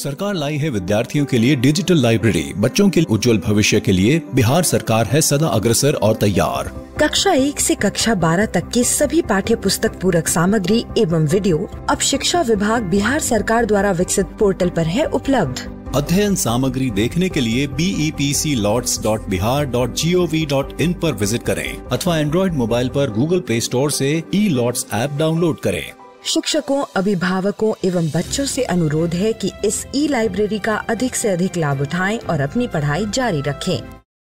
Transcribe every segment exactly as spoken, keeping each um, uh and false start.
सरकार लाई है विद्यार्थियों के लिए डिजिटल लाइब्रेरी। बच्चों के उज्जवल भविष्य के लिए बिहार सरकार है सदा अग्रसर और तैयार। कक्षा एक से कक्षा बारह तक की सभी पाठ्य पुस्तक पूरक सामग्री एवं वीडियो अब शिक्षा विभाग बिहार सरकार द्वारा विकसित पोर्टल पर है उपलब्ध। अध्ययन सामग्री देखने के लिए B E P C lots dot Bihar dot G O V dot in पर विजिट करें अथवा एंड्रॉइड मोबाइल पर गूगल प्ले स्टोर से ई लॉट्स ऐप डाउनलोड करें। शिक्षकों, अभिभावकों एवं बच्चों से अनुरोध है कि इस ई लाइब्रेरी का अधिक से अधिक लाभ उठाएं और अपनी पढ़ाई जारी रखें।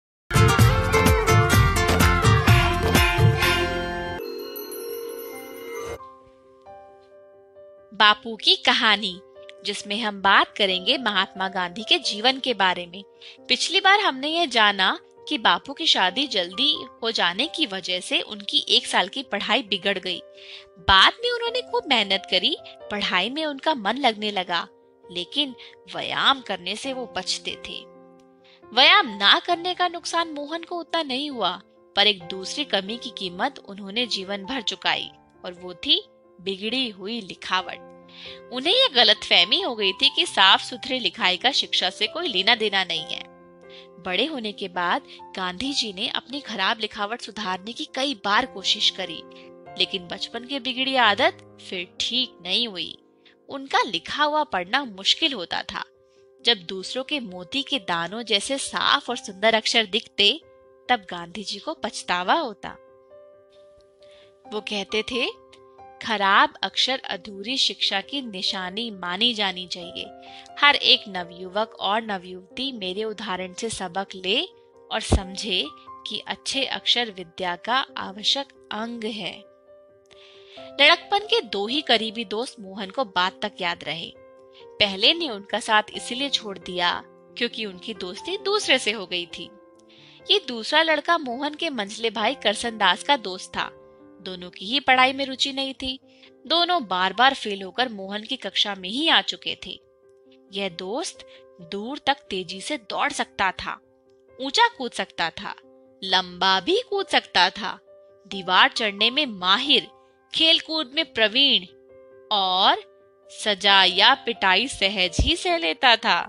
बापू की कहानी, जिसमें हम बात करेंगे महात्मा गांधी के जीवन के बारे में। पिछली बार हमने ये जाना कि बापू की शादी जल्दी हो जाने की वजह से उनकी एक साल की पढ़ाई बिगड़ गई। बाद में उन्होंने खूब मेहनत करी, पढ़ाई में उनका मन लगने लगा, लेकिन व्यायाम करने से वो बचते थे। व्यायाम ना करने का नुकसान मोहन को उतना नहीं हुआ, पर एक दूसरी कमी की कीमत उन्होंने जीवन भर चुकाई, और वो थी बिगड़ी हुई लिखावट। उन्हें यह गलतफहमी हो गई थी कि साफ सुथरी लिखाई का शिक्षा से कोई लेना देना नहीं है। बड़े होने के बाद गांधी जी ने अपनी खराब लिखावट सुधारने की कई बार कोशिश करी, लेकिन बचपन की बिगड़ी आदत फिर ठीक नहीं हुई। उनका लिखा हुआ पढ़ना मुश्किल होता था। जब दूसरों के मोती के दानों जैसे साफ और सुंदर अक्षर दिखते, तब गांधी जी को पछतावा होता। वो कहते थे, खराब अक्षर अधूरी शिक्षा की निशानी मानी जानी चाहिए। हर एक नवयुवक और नवयुवती मेरे उदाहरण से सबक ले और समझे कि अच्छे अक्षर विद्या का आवश्यक अंग है। लड़कपन के दो ही करीबी दोस्त मोहन को बात तक याद रहे। पहले ने उनका साथ इसलिए छोड़ दिया क्योंकि उनकी दोस्ती दूसरे से हो गई थी। ये दूसरा लड़का मोहन के मंझले भाई करसन दास का दोस्त था। दोनों की ही पढ़ाई में रुचि नहीं थी। दोनों बार बार फेल होकर मोहन की कक्षा में ही आ चुके थे। यह दोस्त दूर तक तेजी से दौड़ सकता था, ऊंचा कूद सकता था, लंबा भी कूद सकता था, दीवार चढ़ने में माहिर, खेल कूद में प्रवीण और सजा या पिटाई सहज ही सह लेता था।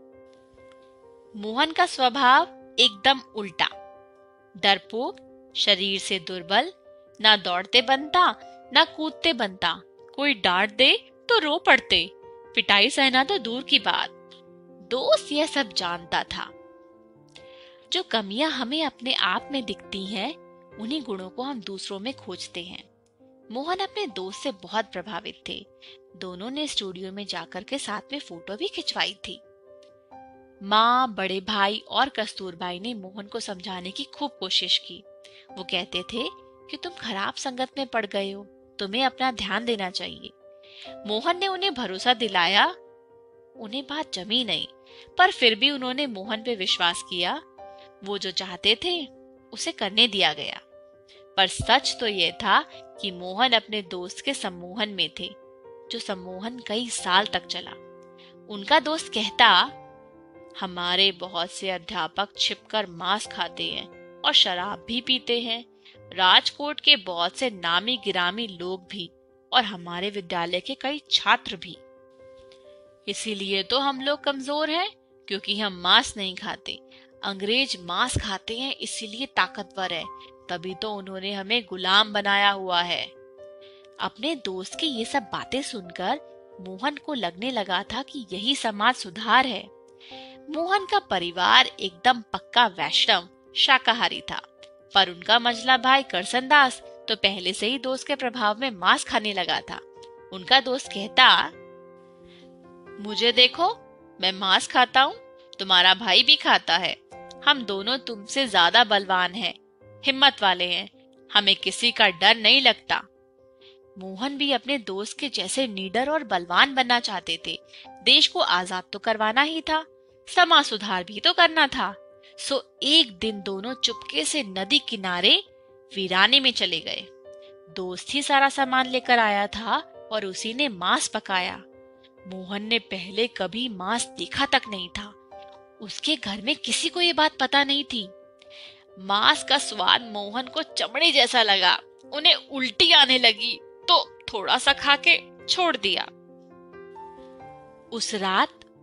मोहन का स्वभाव एकदम उल्टा, डरपोक, शरीर से दुर्बल, ना दौड़ते बनता ना कूदते बनता। कोई डांट दे तो रो पड़ते, पिटाई सहना तो दूर की बात। दोस्त यह सब जानता था। जो कमियां हमें अपने आप में दिखती हैं, उन्हीं गुणों को हम दूसरों में खोजते हैं। मोहन अपने दोस्त से बहुत प्रभावित थे। दोनों ने स्टूडियो में जाकर के साथ में फोटो भी खिंचवाई थी। माँ, बड़े भाई और कस्तूरबाई ने मोहन को समझाने की खूब कोशिश की। वो कहते थे कि तुम खराब संगत में पड़ गए हो, तुम्हें अपना ध्यान देना चाहिए। मोहन ने उन्हें भरोसा दिलाया। उन्हें बात जमी नहीं, पर फिर भी उन्होंने मोहन पे विश्वास किया। वो जो चाहते थे उसे करने दिया गया। पर सच तो यह था कि मोहन अपने दोस्त के सम्मोहन में थे, जो सम्मोहन कई साल तक चला। उनका दोस्त कहता, हमारे बहुत से अध्यापक छिपकर मांस खाते हैं और शराब भी पीते हैं। राजकोट के बहुत से नामी गिरामी लोग भी, और हमारे विद्यालय के कई छात्र भी। इसीलिए तो हम लोग कमजोर हैं, क्योंकि हम मांस नहीं खाते। अंग्रेज मांस खाते हैं, इसीलिए ताकतवर है। तभी तो उन्होंने हमें गुलाम बनाया हुआ है। अपने दोस्त की ये सब बातें सुनकर मोहन को लगने लगा था कि यही समाज सुधार है। मोहन का परिवार एकदम पक्का वैष्णव शाकाहारी था, पर उनका मंझला भाई करसन दास तो पहले से ही दोस्त के प्रभाव में मांस खाने लगा था। उनका दोस्त कहता, मुझे देखो, मैं मांस खाता हूँ, तुम्हारा भाई भी खाता है। हम दोनों तुमसे ज्यादा बलवान हैं, हिम्मत वाले हैं, हमें किसी का डर नहीं लगता। मोहन भी अपने दोस्त के जैसे निडर और बलवान बनना चाहते थे। देश को आजाद तो करवाना ही था, समाज सुधार भी तो करना था। सो एक दिन दोनों चुपके से नदी किनारे वीराने में चले गए। दोस्त ही सारा सामान लेकर आया था और उसी ने मांस पकाया। मोहन ने पहले कभी मांस देखा तक नहीं था। उसके घर में किसी को ये बात पता नहीं थी। मांस का स्वाद मोहन को चमड़े जैसा लगा। उन्हें उल्टी आने लगी तो थोड़ा सा खा के छोड़ दिया। उस रात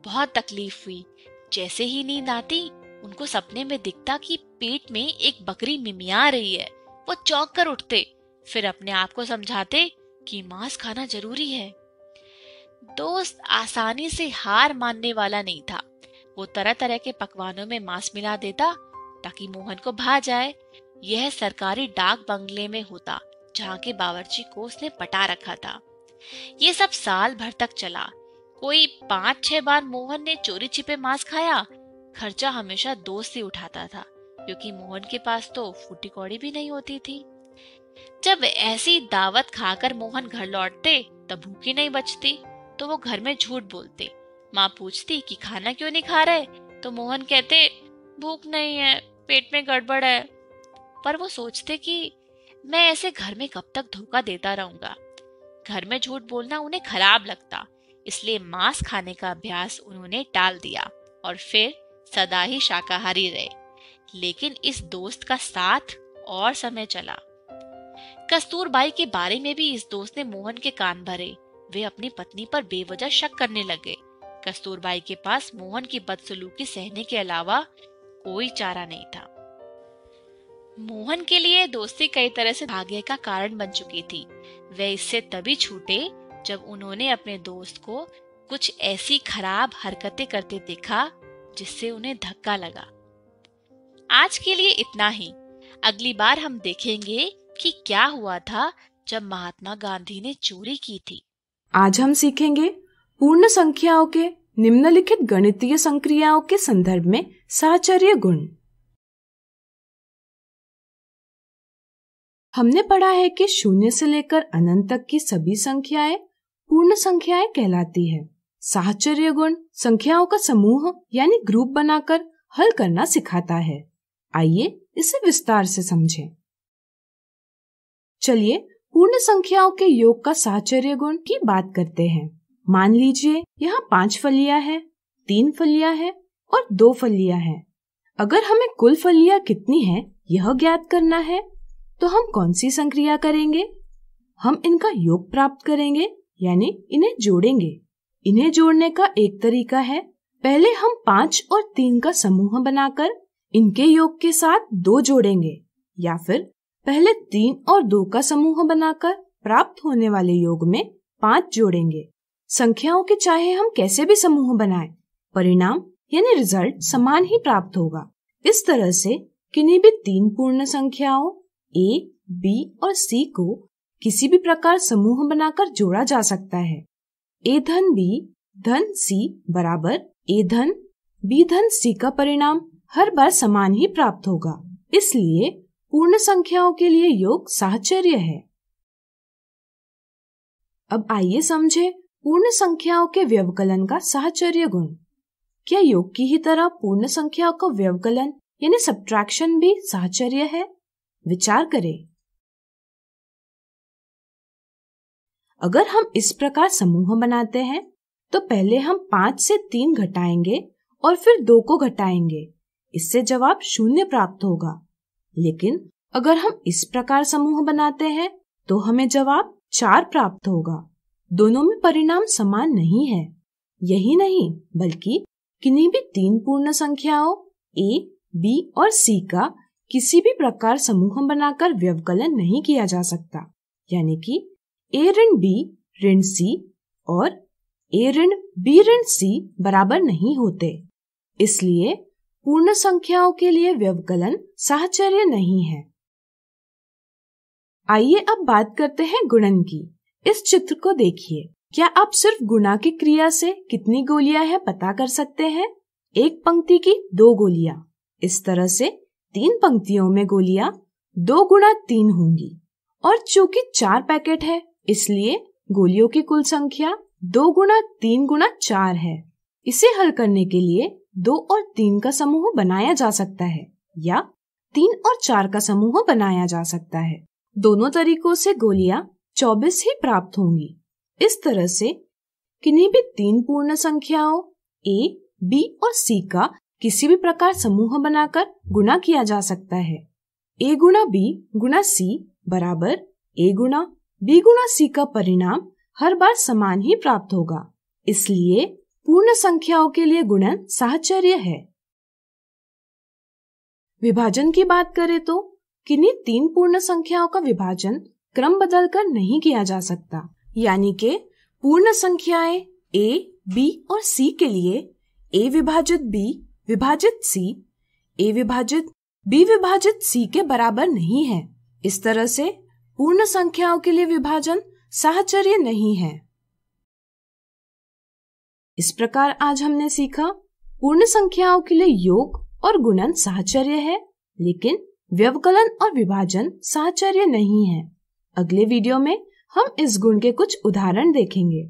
बहुत तकलीफ हुई। जैसे ही नींद आती उनको सपने में दिखता कि पेट में एक बकरी मिमिया रही है। वो चौंक कर उठते, फिर अपने आप को समझाते कि मांस खाना जरूरी है। दोस्त आसानी से हार मानने वाला नहीं था। वो तरह तरह के पकवानों में मांस मिला देता ताकि मोहन को भा जाए। यह सरकारी डाक बंगले में होता जहाँ के बावर्ची को उसने पटा रखा था। ये सब साल भर तक चला। कोई पांच छह बार मोहन ने चोरी छिपे मांस खाया। खर्चा हमेशा दोस्त ही उठाता था, क्योंकि मोहन के पास तो फूटी कौड़ी भी नहीं होती थी। जब ऐसी दावत खाकर मोहन घर लौटते तब भूखी नहीं बचती, तो वो घर में झूठ बोलते। माँ पूछती कि खाना क्यों नहीं खा रहे, तो मोहन कहते भूख नहीं है, पेट में गड़बड़ है। पर वो सोचते कि मैं ऐसे घर में कब तक धोखा देता रहूंगा। घर में झूठ बोलना उन्हें खराब लगता, इसलिए मांस खाने का अभ्यास उन्होंने टाल दिया और फिर सदा ही शाकाहारी रहे। लेकिन इस दोस्त का साथ और समय चला। कस्तूरबाई के बारे में भी इस दोस्त ने मोहन के कान भरे। वे अपनी पत्नी पर बेवजह शक करने लगे। कस्तूरबाई के पास मोहन की बदसलूकी सहने के अलावा कोई चारा नहीं था। मोहन के लिए दोस्ती कई तरह से भाग्य का कारण बन चुकी थी। वे इससे तभी छूटे जब उन्होंने अपने दोस्त को कुछ ऐसी खराब हरकतें करते देखा जिससे उन्हें धक्का लगा। आज के लिए इतना ही। अगली बार हम देखेंगे कि क्या हुआ था जब महात्मा गांधी ने चोरी की थी। आज हम सीखेंगे पूर्ण संख्याओं के निम्नलिखित गणितीय संक्रियाओं के संदर्भ में साहचर्य गुण। हमने पढ़ा है कि शून्य से लेकर अनंत तक की सभी संख्याएं पूर्ण संख्याएं कहलाती है। साहचर्य गुण संख्याओं का समूह यानी ग्रुप बनाकर हल करना सिखाता है। आइए इसे विस्तार से समझें। चलिए पूर्ण संख्याओं के योग का साहचर्य गुण की बात करते हैं। मान लीजिए यहाँ पांच फलियां हैं, तीन फलियां हैं और दो फलियां हैं। अगर हमें कुल फलियां कितनी हैं यह ज्ञात करना है तो हम कौन सी संक्रिया करेंगे? हम इनका योग प्राप्त करेंगे, यानी इन्हें जोड़ेंगे। इन्हें जोड़ने का एक तरीका है, पहले हम पांच और तीन का समूह बनाकर इनके योग के साथ दो जोड़ेंगे, या फिर पहले तीन और दो का समूह बनाकर प्राप्त होने वाले योग में पांच जोड़ेंगे। संख्याओं के चाहे हम कैसे भी समूह बनाएं, परिणाम यानी रिजल्ट समान ही प्राप्त होगा। इस तरह से किन्हीं भी तीन पूर्ण संख्याओं A, B और C को किसी भी प्रकार समूह बनाकर जोड़ा जा सकता है। A धन B धन C बराबर A धन B धन C का परिणाम हर बार समान ही प्राप्त होगा। इसलिए पूर्ण संख्याओं के लिए योग साहचर्य है। अब आइए समझे पूर्ण संख्याओं के व्यवकलन का साहचर्य गुण। क्या योग की ही तरह पूर्ण संख्याओं का व्यवकलन यानी सब्ट्रैक्शन भी साहचर्य है? विचार करें। अगर हम इस प्रकार समूह बनाते हैं तो पहले हम पांच से तीन घटाएंगे और फिर दो को घटाएंगे। इससे जवाब शून्य प्राप्त होगा। लेकिन अगर हम इस प्रकार समूह बनाते हैं तो हमें जवाब चार प्राप्त होगा। दोनों में परिणाम समान नहीं है। यही नहीं बल्कि किन्हीं भी तीन पूर्ण संख्याओं A, B और C का किसी भी प्रकार समूह बनाकर व्यवकलन नहीं किया जा सकता। यानी कि A ऋण B ऋण C और A ऋण B ऋण C बराबर नहीं होते। इसलिए पूर्ण संख्याओं के लिए व्यवकलन साहचर्य नहीं है। आइए अब बात करते हैं गुणन की। इस चित्र को देखिए। क्या आप सिर्फ गुणा की क्रिया से कितनी गोलियां हैं पता कर सकते हैं? एक पंक्ति की दो गोलियां। इस तरह से तीन पंक्तियों में गोलियां दो गुणा तीन होंगी। और चूंकि चार पैकेट है इसलिए गोलियों की कुल संख्या दो गुणा तीन गुणा चार है। इसे हल करने के लिए दो और तीन का समूह बनाया जा सकता है या तीन और चार का समूह बनाया जा सकता है। दोनों तरीकों से गोलियां चौबीस ही प्राप्त होंगी। इस तरह से किन्हीं भी तीन पूर्ण संख्याओं A, B और C का किसी भी प्रकार समूह बनाकर गुणा किया जा सकता है। A गुणा B गुणा C बराबर A गुणा B गुणा C का परिणाम हर बार समान ही प्राप्त होगा। इसलिए पूर्ण संख्याओं के लिए गुणन साहचर्य है। विभाजन की बात करें तो किन्हीं तीन पूर्ण संख्याओं का विभाजन क्रम बदलकर नहीं किया जा सकता, यानी कि पूर्ण संख्याएं a, b और c के लिए a विभाजित b विभाजित c a विभाजित b विभाजित c के बराबर नहीं है। इस तरह से पूर्ण संख्याओं के लिए विभाजन साहचर्य नहीं है। इस प्रकार आज हमने सीखा पूर्ण संख्याओं के लिए योग और गुणन साहचर्य है, लेकिन व्यवकलन और विभाजन साहचर्य नहीं है। अगले वीडियो में हम इस गुण के कुछ उदाहरण देखेंगे।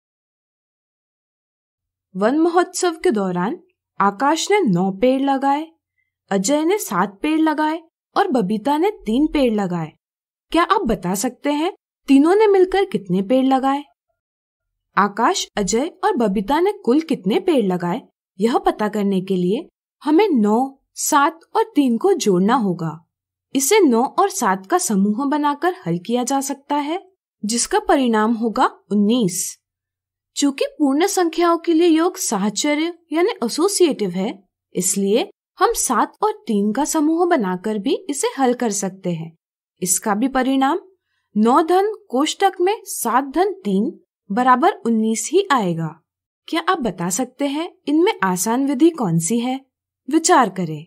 वन महोत्सव के दौरान आकाश ने नौ पेड़ लगाए, अजय ने सात पेड़ लगाए और बबीता ने तीन पेड़ लगाए। क्या आप बता सकते हैं तीनों ने मिलकर कितने पेड़ लगाए? आकाश, अजय और बबीता ने कुल कितने पेड़ लगाए, यह पता करने के लिए हमें नौ, सात और तीन को जोड़ना होगा। इसे नौ और सात का समूह बनाकर हल किया जा सकता है, जिसका परिणाम होगा उन्नीस। चूंकि पूर्ण संख्याओं के लिए योग साहचर्य यानी एसोसिएटिव है, इसलिए हम सात और तीन का समूह बनाकर भी इसे हल कर सकते हैं। इसका भी परिणाम नौ धन कोष्टक में सात धन तीन बराबर उन्नीस ही आएगा। क्या आप बता सकते हैं इनमें आसान विधि कौन सी है? विचार करें।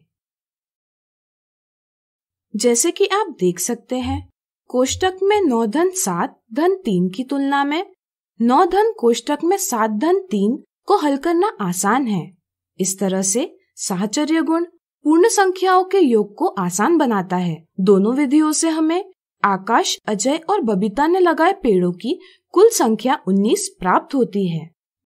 जैसे कि आप देख सकते हैं, कोष्टक में नौ धन सात धन तीन की तुलना में नौ धन कोष्टक में सात धन तीन को हल करना आसान है। इस तरह से साहचर्य गुण पूर्ण संख्याओं के योग को आसान बनाता है। दोनों विधियों से हमें आकाश, अजय और बबीता ने लगाए पेड़ों की कुल संख्या उन्नीस प्राप्त होती है।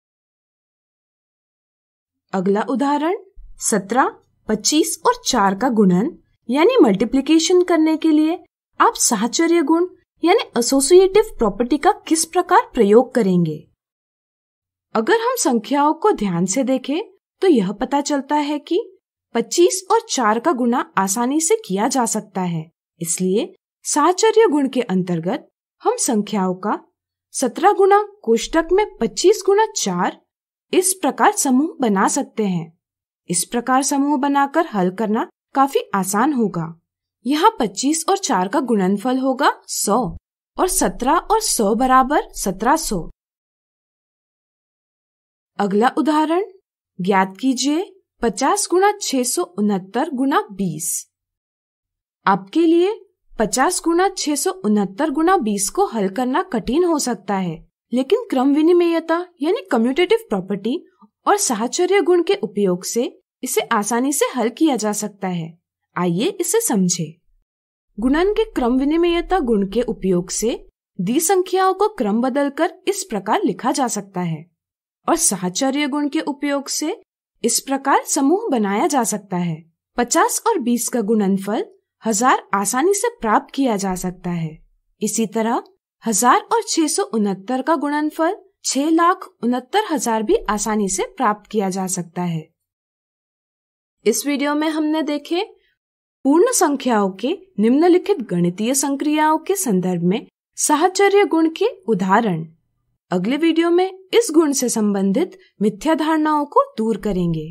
अगला उदाहरण सत्रह, पच्चीस और चार का गुणन यानी मल्टीप्लिकेशन करने के लिए आप साहचर्य गुण यानी एसोसिएटिव प्रॉपर्टी का किस प्रकार प्रयोग करेंगे? अगर हम संख्याओं को ध्यान से देखें तो यह पता चलता है कि पच्चीस और चार का गुणा आसानी से किया जा सकता है। इसलिए साहचर्य गुण के अंतर्गत हम संख्याओं का सत्रह गुणा कोष्टक में पच्चीस गुणा चार इस प्रकार समूह बना सकते हैं। इस प्रकार समूह बनाकर हल करना काफी आसान होगा। यहाँ पच्चीस और चार का गुणनफल होगा सौ और सत्रह और सौ बराबर सत्रह सौ। अगला उदाहरण ज्ञात कीजिए पचास गुणा छह सौ उनहत्तर गुणा बीस। आपके लिए पचास गुणा छह सौ उनहत्तर गुणा बीस को हल करना कठिन हो सकता है, लेकिन क्रम विनिमेयता यानी कम्यूटेटिव प्रॉपर्टी और साहचर्य गुण के उपयोग से इसे आसानी से हल किया जा सकता है। आइए इसे समझें। गुणन के क्रम विनिमेयता गुण के उपयोग से दी संख्याओं को क्रम बदलकर इस प्रकार लिखा जा सकता है और साहचर्य गुण के उपयोग से इस प्रकार समूह बनाया जा सकता है। पचास और बीस का गुणनफल हजार आसानी से प्राप्त किया जा सकता है। इसी तरह हजार और छह सौ उनहत्तर का गुणनफल छह लाख उनहत्तर हजार भी आसानी से प्राप्त किया जा सकता है। इस वीडियो में हमने देखे पूर्ण संख्याओं के निम्नलिखित गणितीय संक्रियाओं के संदर्भ में साहचर्य गुण के उदाहरण। अगले वीडियो में इस गुण से संबंधित मिथ्या धारणाओं को दूर करेंगे।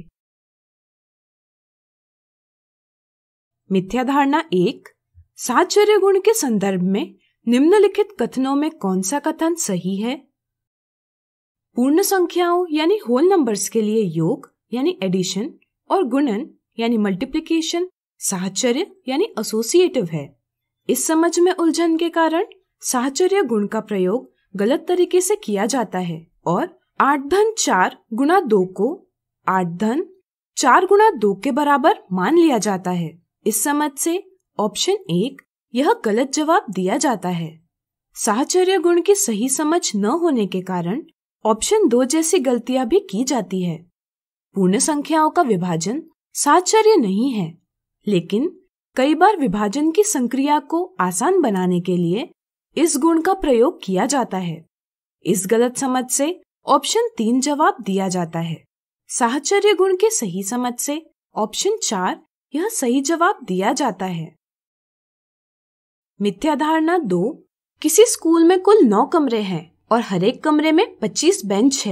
मिथ्या धारणा एक, साहचर्य गुण के संदर्भ में निम्नलिखित कथनों में कौन सा कथन सही है? पूर्ण संख्याओं यानी होल नंबर्स के लिए योग यानी एडिशन और गुणन यानी मल्टीप्लिकेशन साहचर्य यानी एसोसिएटिव है। इस समझ में उलझन के कारण साहचर्य गुण का प्रयोग गलत तरीके से किया जाता है और आठ धन चार गुणा दो को आठ धन चार गुणा दो के बराबर मान लिया जाता है। इस समझ से ऑप्शन एक यह गलत जवाब दिया जाता है। साहचर्य गुण की सही समझ न होने के कारण ऑप्शन दो जैसी गलतियां भी की जाती है। पूर्ण संख्याओं का विभाजन साहचर्य नहीं है, लेकिन कई बार विभाजन की संक्रिया को आसान बनाने के लिए इस गुण का प्रयोग किया जाता है। इस गलत समझ से ऑप्शन तीन जवाब दिया जाता है। साहचर्य गुण के सही समझ से ऑप्शन चार यह सही जवाब दिया जाता है। मिथ्या धारणा दो, किसी स्कूल में कुल नौ कमरे हैं और हर एक कमरे में पच्चीस बेंच है।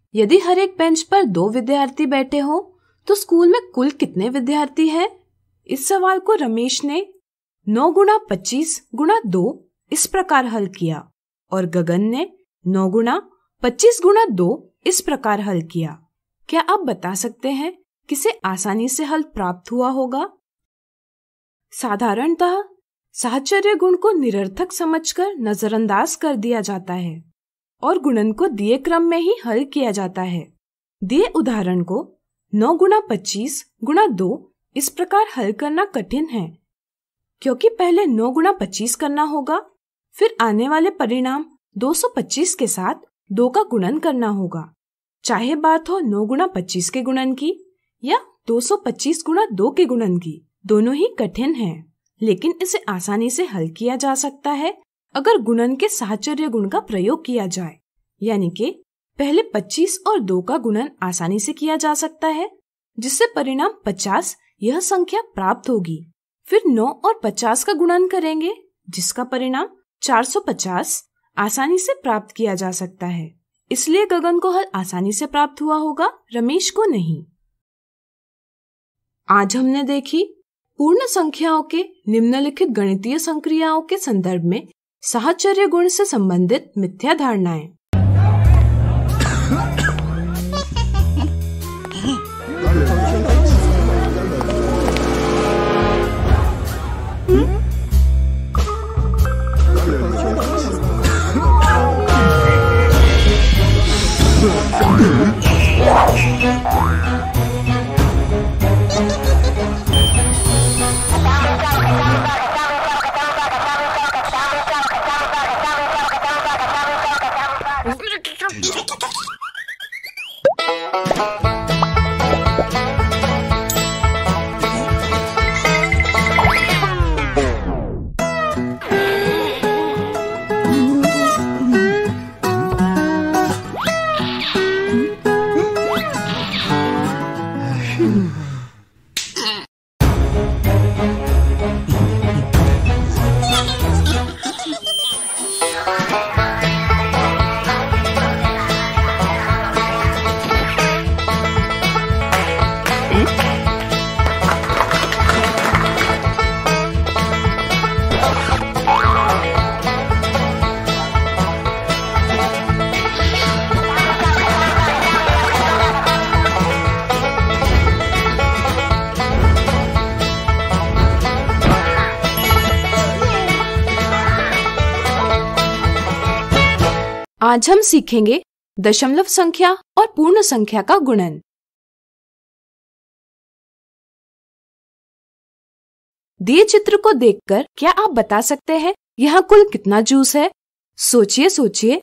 यदि हर एक बेंच पर दो विद्यार्थी बैठे हो तो स्कूल में कुल कितने विद्यार्थी हैं? इस सवाल को रमेश ने नौ गुना पच्चीस गुना दो इस प्रकार हल किया और गगन ने नौ गुना पच्चीस गुना दो इस प्रकार हल किया। क्या आप बता सकते हैं किसे आसानी से हल प्राप्त हुआ होगा? साधारणतः साहचर्य गुण को निरर्थक समझकर नजरअंदाज कर दिया जाता है और गुणन को दिए क्रम में ही हल किया जाता है। दिए उदाहरण को नौ गुना पच्चीस गुना दो इस प्रकार हल करना कठिन है, क्योंकि पहले नौ गुना पच्चीस करना होगा, फिर आने वाले परिणाम दो सौ पच्चीस के साथ दो का गुणन करना होगा। चाहे बात हो नौ गुना पच्चीस के गुणन की या दो सौ पच्चीस गुना दो के गुणन की, दोनों ही कठिन हैं, लेकिन इसे आसानी से हल किया जा सकता है अगर गुणन के साहचर्य गुण का प्रयोग किया जाए। यानी कि पहले पच्चीस और दो का गुणन आसानी से किया जा सकता है, जिससे परिणाम पचास यह संख्या प्राप्त होगी। फिर नौ और पचास का गुणन करेंगे, जिसका परिणाम चार सौ पचास आसानी से प्राप्त किया जा सकता है। इसलिए गगन को हल आसानी से प्राप्त हुआ होगा, रमेश को नहीं। आज हमने देखी पूर्ण संख्याओं के निम्नलिखित गणितीय संक्रियाओं के संदर्भ में साहचर्य गुण से संबंधित मिथ्या धारणाएं। आज हम सीखेंगे दशमलव संख्या और पूर्ण संख्या का गुणन। दिए चित्र को देखकर क्या आप बता सकते हैं यहाँ कुल कितना जूस है? सोचिए सोचिए।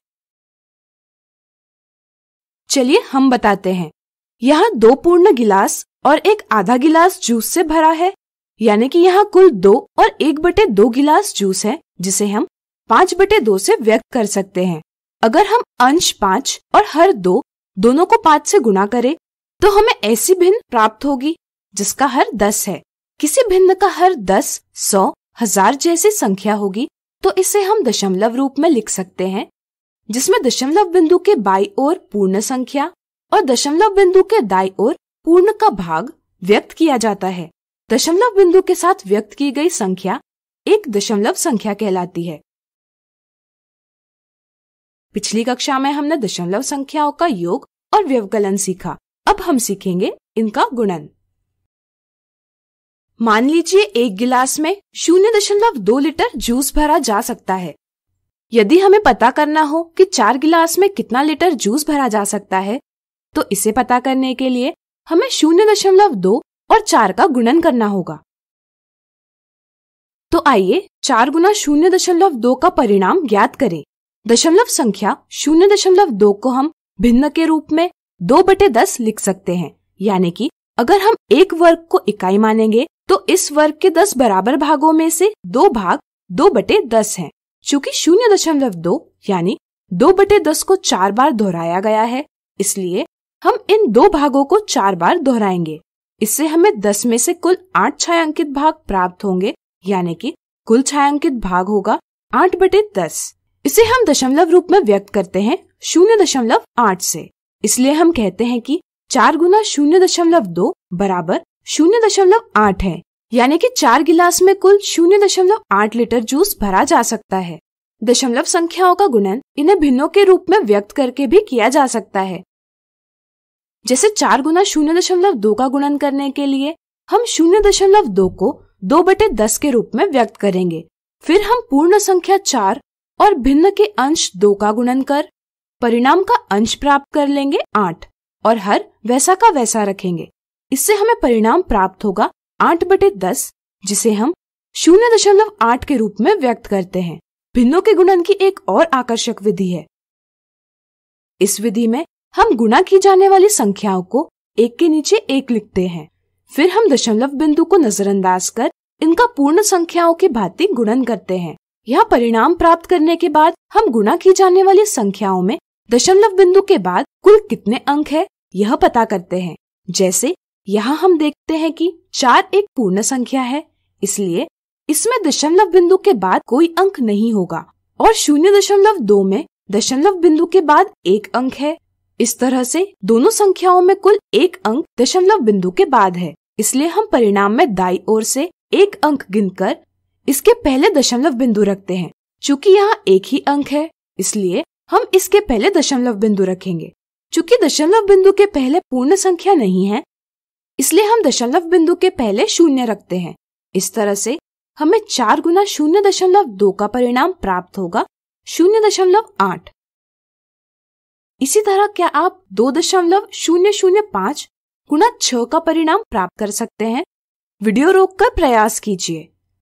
चलिए हम बताते हैं। यहाँ दो पूर्ण गिलास और एक आधा गिलास जूस से भरा है, यानी कि यहाँ कुल दो और एक बटे दो गिलास जूस है, जिसे हम पाँच बटे दो से व्यक्त कर सकते हैं। अगर हम अंश पाँच और हर दो दोनों को पाँच से गुणा करें तो हमें ऐसी भिन्न प्राप्त होगी जिसका हर दस है। किसी भिन्न का हर दस, सौ, हजार जैसी संख्या होगी तो इसे हम दशमलव रूप में लिख सकते हैं, जिसमें दशमलव बिंदु के बाईं ओर पूर्ण संख्या और दशमलव बिंदु के दाईं ओर पूर्ण का भाग व्यक्त किया जाता है। दशमलव बिंदु के साथ व्यक्त की गई संख्या एक दशमलव संख्या कहलाती है। पिछली कक्षा में हमने दशमलव संख्याओं का योग और व्यवकलन सीखा। अब हम सीखेंगे इनका गुणन। मान लीजिए एक गिलास में शून्य दशमलव दो लीटर जूस भरा जा सकता है। यदि हमें पता करना हो कि चार गिलास में कितना लीटर जूस भरा जा सकता है, तो इसे पता करने के लिए हमें शून्य दशमलव दो और चार का गुणन करना होगा। तो आइए चार गुना शून्य दशमलव दो का परिणाम ज्ञात करें। दशमलव संख्या शून्य दशमलव दो को हम भिन्न के रूप में दो बटे दस लिख सकते हैं, यानी कि अगर हम एक वर्ग को इकाई मानेंगे तो इस वर्ग के दस बराबर भागों में से दो भाग दो बटे दस हैं। चूंकि शून्य दशमलव दो यानी दो बटे दस को चार बार दोहराया गया है, इसलिए हम इन दो भागों को चार बार दोहराएंगे। इससे हमें दस में से कुल आठ छायांकित भाग प्राप्त होंगे, यानी कि कुल छायांकित भाग होगा आठ बटे दस। इसे हम दशमलव रूप में व्यक्त करते हैं शून्य दशमलव आठ से। इसलिए हम कहते हैं कि चार गुना शून्य दशमलव दो बराबर शून्य दशमलव आठ है, यानी कि चार गिलास में कुल शून्य दशमलव आठ लीटर जूस भरा जा सकता है। दशमलव संख्याओं का गुणन इन्हें भिन्नों के रूप में व्यक्त करके भी किया जा सकता है। जैसे चार गुना शून्य दशमलव दो का गुणन करने के लिए हम शून्य दशमलव दो को दो बटे दस के रूप में व्यक्त करेंगे। फिर हम पूर्ण संख्या चार और भिन्न के अंश दो का गुणन कर परिणाम का अंश प्राप्त कर लेंगे आठ और हर वैसा का वैसा रखेंगे। इससे हमें परिणाम प्राप्त होगा आठ बटे दस, जिसे हम शून्य दशमलव आठ के रूप में व्यक्त करते हैं। भिन्नों के गुणन की एक और आकर्षक विधि है। इस विधि में हम गुणा की जाने वाली संख्याओं को एक के नीचे एक लिखते हैं। फिर हम दशमलव बिंदु को नजरअंदाज कर इनका पूर्ण संख्याओं की भांति गुणन करते हैं। यहाँ परिणाम प्राप्त करने के बाद हम गुणा की जाने वाली संख्याओं में दशमलव बिंदु के बाद कुल कितने अंक है यह पता करते हैं। जैसे यहाँ हम देखते हैं कि चार एक पूर्ण संख्या है, इसलिए इसमें दशमलव बिंदु के बाद कोई अंक नहीं होगा और शून्य दशमलव दो में दशमलव बिंदु के बाद एक अंक है। इस तरह से दोनों संख्याओं में कुल एक अंक दशमलव बिंदु के बाद है, इसलिए हम परिणाम में दाईं ओर से एक अंक गिनकर इसके पहले दशमलव बिंदु रखते हैं। चूँकि यहाँ एक ही अंक है, इसलिए हम इसके पहले दशमलव बिंदु रखेंगे। चूँकि दशमलव बिंदु के पहले पूर्ण संख्या नहीं है, इसलिए हम दशमलव बिंदु के पहले शून्य रखते हैं। इस तरह से हमें चार गुना शून्य दशमलव दो का परिणाम प्राप्त होगा शून्य दशमलव आठ। इसी तरह क्या आप दो दशमलव शून्य शून्य पाँच गुना छह का परिणाम प्राप्त कर सकते हैं? वीडियो रोककर प्रयास कीजिए।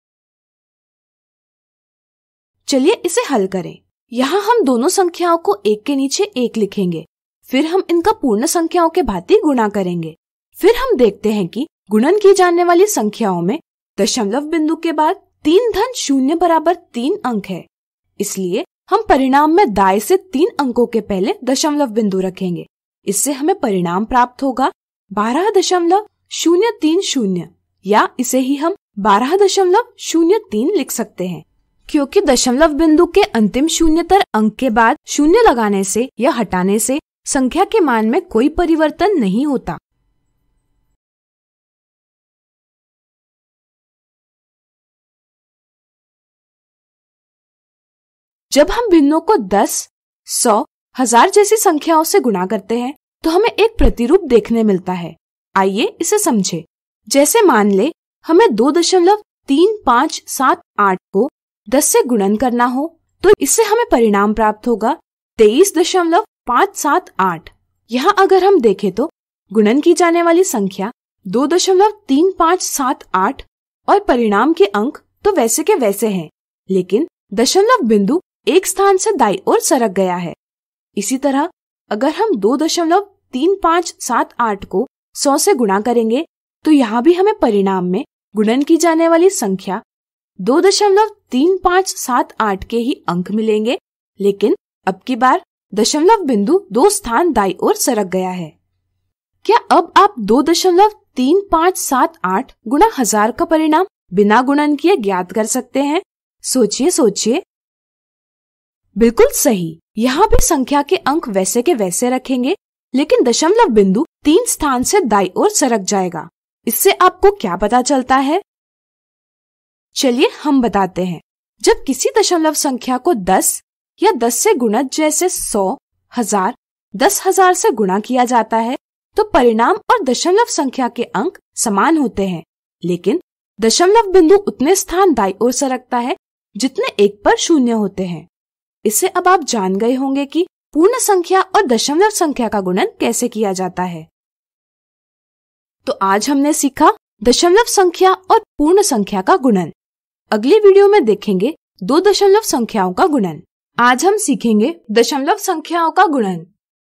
चलिए इसे हल करें। यहाँ हम दोनों संख्याओं को एक के नीचे एक लिखेंगे। फिर हम इनका पूर्ण संख्याओं के भांति गुणा करेंगे। फिर हम देखते हैं कि गुणन की जाने वाली संख्याओं में दशमलव बिंदु के बाद तीन धन शून्य बराबर तीन अंक है, इसलिए हम परिणाम में दाएं से तीन अंकों के पहले दशमलव बिंदु रखेंगे। इससे हमें परिणाम प्राप्त होगा बारह दशमलव शून्य तीन शून्य, या इसे ही हम बारह दशमलव शून्य तीन लिख सकते हैं। क्योंकि दशमलव बिंदु के अंतिम शून्यतर अंक के बाद शून्य लगाने से या हटाने से संख्या के मान में कोई परिवर्तन नहीं होता। जब हम भिन्नों को दस, सौ, हजार जैसी संख्याओं से गुणा करते हैं तो हमें एक प्रतिरूप देखने मिलता है। आइए इसे समझें। जैसे मान ले हमें दो दशमलव तीन पाँच सात आठ को दस से गुणन करना हो तो इससे हमें परिणाम प्राप्त होगा तेईस दशमलव पाँच सात आठ। यहाँ अगर हम देखें तो गुणन की जाने वाली संख्या दो दशमलव तीन पाँच सात आठ और परिणाम के अंक तो वैसे के वैसे हैं, लेकिन दशमलव बिंदु एक स्थान से दाईं ओर सरक गया है। इसी तरह अगर हम दो दशमलव तीन पाँच सात आठ को सौ से गुणा करेंगे तो यहाँ भी हमें परिणाम में गुणन की जाने वाली संख्या दो दशमलव तीन पाँच सात आठ के ही अंक मिलेंगे, लेकिन अब की बार दशमलव बिंदु दो स्थान दाईं ओर सरक गया है। क्या अब आप दो दशमलव तीन पाँच सात आठ गुणा हजार का परिणाम बिना गुणन किए ज्ञात कर सकते हैं? सोचिए सोचिए। बिल्कुल सही। यहाँ भी संख्या के अंक वैसे के वैसे रखेंगे, लेकिन दशमलव बिंदु तीन स्थान से दाईं ओर सरक जाएगा। इससे आपको क्या पता चलता है? चलिए हम बताते हैं। जब किसी दशमलव संख्या को दस या दस से गुणज जैसे सौ, हजार, दस हजार से गुणा किया जाता है तो परिणाम और दशमलव संख्या के अंक समान होते हैं, लेकिन दशमलव बिंदु उतने स्थान दाईं ओर सरकता है जितने एक पर शून्य होते हैं। इससे अब आप जान गए होंगे कि पूर्ण संख्या और दशमलव संख्या का गुणन कैसे किया जाता है। तो आज हमने सीखा दशमलव संख्या और पूर्ण संख्या का गुणन। अगली वीडियो में देखेंगे दो दशमलव संख्याओं का गुणन। आज हम सीखेंगे दशमलव संख्याओं का गुणन।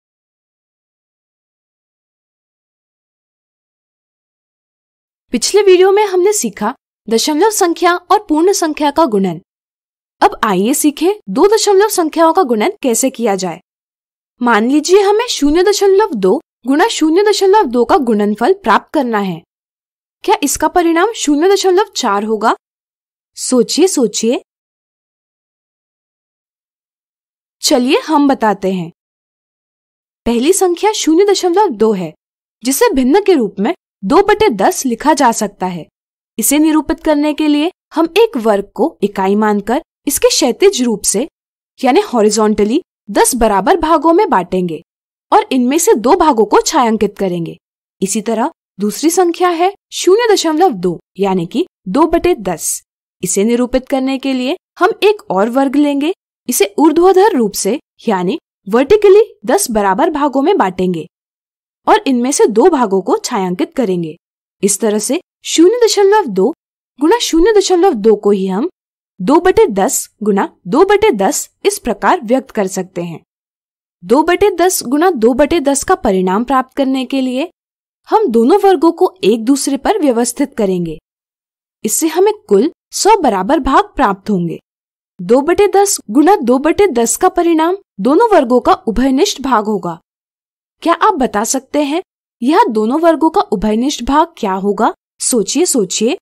पिछले वीडियो में हमने सीखा दशमलव संख्या और पूर्ण संख्या का गुणन। अब आइए सीखें दो दशमलव संख्याओं का गुणन कैसे किया जाए। मान लीजिए हमें शून्य दशमलव दो गुणा शून्य दशमलव दो का गुणनफल प्राप्त करना है। क्या इसका परिणाम शून्य दशमलव चार होगा? सोचिए सोचिए। चलिए हम बताते हैं। पहली संख्या शून्य दशमलव दो है, जिसे भिन्न के रूप में दो बटे दस लिखा जा सकता है। इसे निरूपित करने के लिए हम एक वर्ग को इकाई मानकर इसके क्षैतिज रूप से यानी हॉरिजॉन्टली दस बराबर भागों में बांटेंगे और इनमें से दो भागों को छायांकित करेंगे। इसी तरह दूसरी संख्या है शून्य दशमलव दो यानी कि दो बटे दस। इसे निरूपित करने के लिए हम एक और वर्ग लेंगे, इसे ऊर्ध्वाधर रूप से यानी वर्टिकली दस बराबर भागों में बांटेंगे और इनमें से दो भागों को छायांकित करेंगे। इस तरह से शून्य दशमलव दो गुना शून्य दशमलव दो को ही हम दो बटे दस गुना दो बटे दस इस प्रकार व्यक्त कर सकते हैं। दो बटे दस गुना दो बटे दस का परिणाम प्राप्त करने के लिए हम दोनों वर्गों को एक दूसरे पर व्यवस्थित करेंगे। इससे हमें कुल सौ बराबर भाग प्राप्त होंगे। दो बटे दस गुना दो बटे दस का परिणाम दोनों वर्गों का उभयनिष्ठ भाग होगा। क्या आप बता सकते हैं यह दोनों वर्गों का उभयनिष्ठ भाग क्या होगा? सोचिए सोचिए।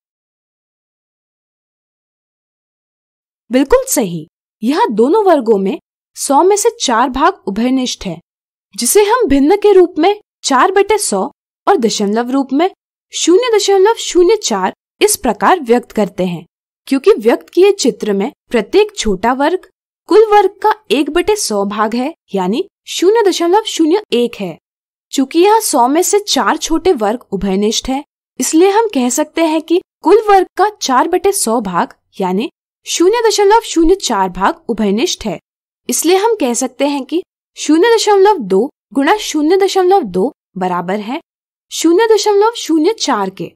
बिल्कुल सही, यह दोनों वर्गों में सौ में से चार भाग उभयनिष्ठ है, जिसे हम भिन्न के रूप में चार बटे सौ और दशमलव रूप में शून्य दशमलव शून्य चार इस प्रकार व्यक्त करते हैं। क्योंकि व्यक्त किए चित्र में प्रत्येक छोटा वर्ग कुल वर्ग का एक बटे सौ भाग है यानी शून्य दशमलव शून्य एक है। चूंकि यहाँ सौ में से चार छोटे वर्ग उभयनिष्ठ है, इसलिए हम कह सकते हैं कि कुल वर्ग का चार बटे सौ भाग यानी शून्य दशमलव शून्य चार भाग उभयनिष्ठ है। इसलिए हम कह सकते हैं कि शून्य दशमलव दो गुणा शून्य दशमलव दो बराबर है शून्य दशमलव शून्य चार के।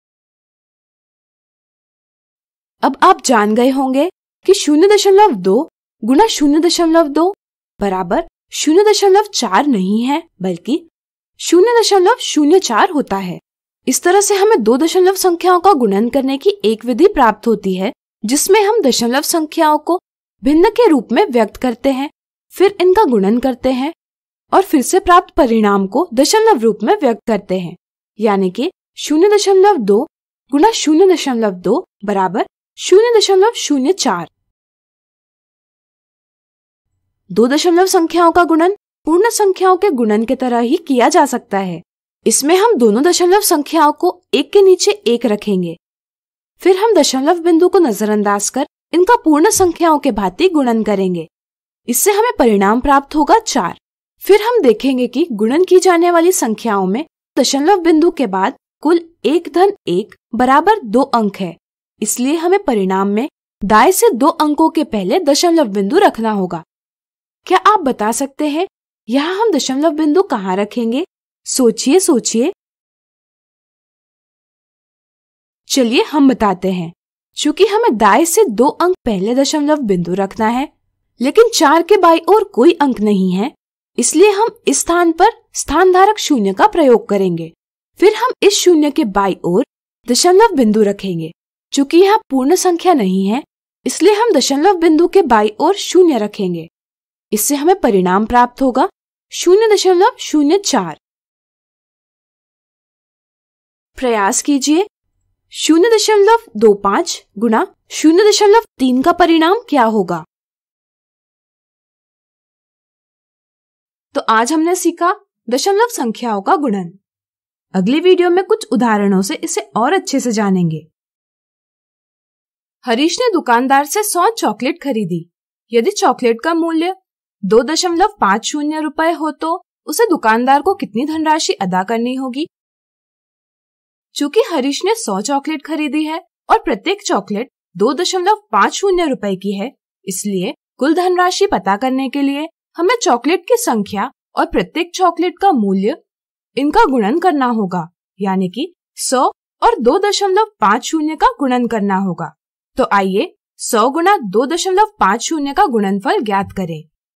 अब आप जान गए होंगे कि शून्य दशमलव दो गुणा शून्य दशमलव दो बराबर शून्य दशमलव चार नहीं है, बल्कि शून्य दशमलव शून्य चार होता है। इस तरह से हमें दो दशमलव संख्याओं का गुणन करने की एक विधि प्राप्त होती है, जिसमें हम दशमलव संख्याओं को भिन्न के रूप में व्यक्त करते हैं, फिर इनका गुणन करते हैं और फिर से प्राप्त परिणाम को दशमलव रूप में व्यक्त करते हैं। यानी कि शून्य दशमलव दो गुणा शून्य दशमलव दो बराबर शून्य दशमलव शून्य चार। दो दशमलव संख्याओं का गुणन पूर्ण संख्याओं के गुणन की तरह ही किया जा सकता है। इसमें हम दोनों दशमलव संख्याओं को एक के नीचे एक रखेंगे, फिर हम दशमलव बिंदु को नजरअंदाज कर इनका पूर्ण संख्याओं के भांति गुणन करेंगे। इससे हमें परिणाम प्राप्त होगा चार। फिर हम देखेंगे कि गुणन की जाने वाली संख्याओं में दशमलव बिंदु के बाद कुल एक धन एक बराबर दो अंक है, इसलिए हमें परिणाम में दाएं से दो अंकों के पहले दशमलव बिंदु रखना होगा। क्या आप बता सकते हैं यहाँ हम दशमलव बिंदु कहाँ रखेंगे? सोचिए सोचिए। चलिए हम बताते हैं। चूंकि हमें दाएं से दो अंक पहले दशमलव बिंदु रखना है, लेकिन चार के बाईं ओर कोई अंक नहीं है, इसलिए हम इस स्थान पर स्थानधारक शून्य का प्रयोग करेंगे। फिर हम इस शून्य के बाईं ओर दशमलव बिंदु रखेंगे। चूंकि यहाँ पूर्ण संख्या नहीं है, इसलिए हम दशमलव बिंदु के बाईं ओर शून्य रखेंगे। इससे हमें परिणाम प्राप्त होगा शून्य दशमलव शून्य चार। प्रयास कीजिए। शून्य दशमलव दो पाँच गुणा शून्य दशमलव तीन का परिणाम क्या होगा? तो आज हमने सीखा दशमलव संख्याओं का गुणन। अगली वीडियो में कुछ उदाहरणों से इसे और अच्छे से जानेंगे। हरीश ने दुकानदार से सौ चॉकलेट खरीदी। यदि चॉकलेट का मूल्य दो दशमलव पाँच शून्य रुपए हो तो उसे दुकानदार को कितनी धनराशि अदा करनी होगी? चूंकि हरीश ने सौ चॉकलेट खरीदी है और प्रत्येक चॉकलेट दो दशमलव पाँच शून्य रुपए की है, इसलिए कुल धनराशि पता करने के लिए हमें चॉकलेट की संख्या और प्रत्येक चॉकलेट का मूल्य इनका गुणन करना होगा। यानी कि सौ और दो दशमलव पाँच शून्य का गुणन करना होगा। तो आइए सौ गुना दो दशमलव पाँच शून्य का गुणनफल ज्ञात करें।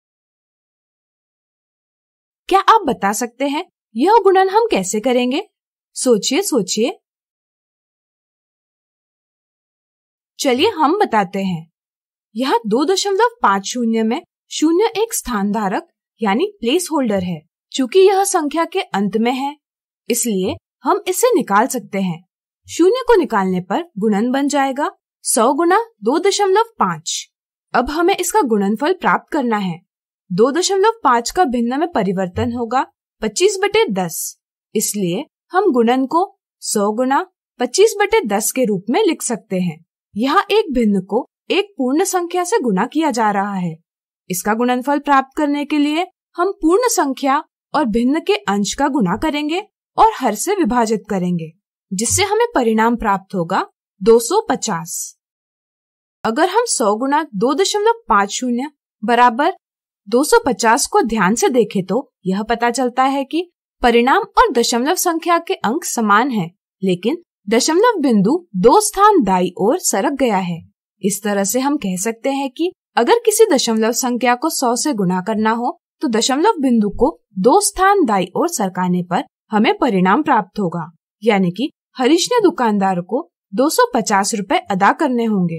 क्या आप बता सकते हैं यह गुणन हम कैसे करेंगे? सोचिए सोचिए। चलिए हम बताते हैं। यहाँ दो दशमलव पाँच शून्य में शून्य एक स्थानधारक यानी प्लेस होल्डर है। चूंकि यह संख्या के अंत में है, इसलिए हम इसे निकाल सकते हैं। शून्य को निकालने पर गुणन बन जाएगा सौ गुना दो दशमलव पाँच। अब हमें इसका गुणनफल प्राप्त करना है। दो दशमलव पाँच का भिन्न में परिवर्तन होगा पच्चीस बटे दस। इसलिए हम गुणन को सौ गुना पच्चीस बटे दस के रूप में लिख सकते हैं। यहाँ एक भिन्न को एक पूर्ण संख्या से गुणा किया जा रहा है। इसका गुणनफल प्राप्त करने के लिए हम पूर्ण संख्या और भिन्न के अंश का गुणा करेंगे और हर से विभाजित करेंगे, जिससे हमें परिणाम प्राप्त होगा दो सौ पचास। अगर हम सौ गुना दो दशमलव पाँच शून्य बराबर दो सौ पचास को ध्यान से देखें तो यह पता चलता है कि परिणाम और दशमलव संख्या के अंक समान हैं, लेकिन दशमलव बिंदु दो स्थान दाईं ओर सरक गया है। इस तरह से हम कह सकते हैं कि अगर किसी दशमलव संख्या को सौ से गुणा करना हो तो दशमलव बिंदु को दो स्थान दाईं ओर सरकाने पर हमें परिणाम प्राप्त होगा, यानी कि हरीश ने दुकानदार को दो सौ पचास रुपए अदा करने होंगे।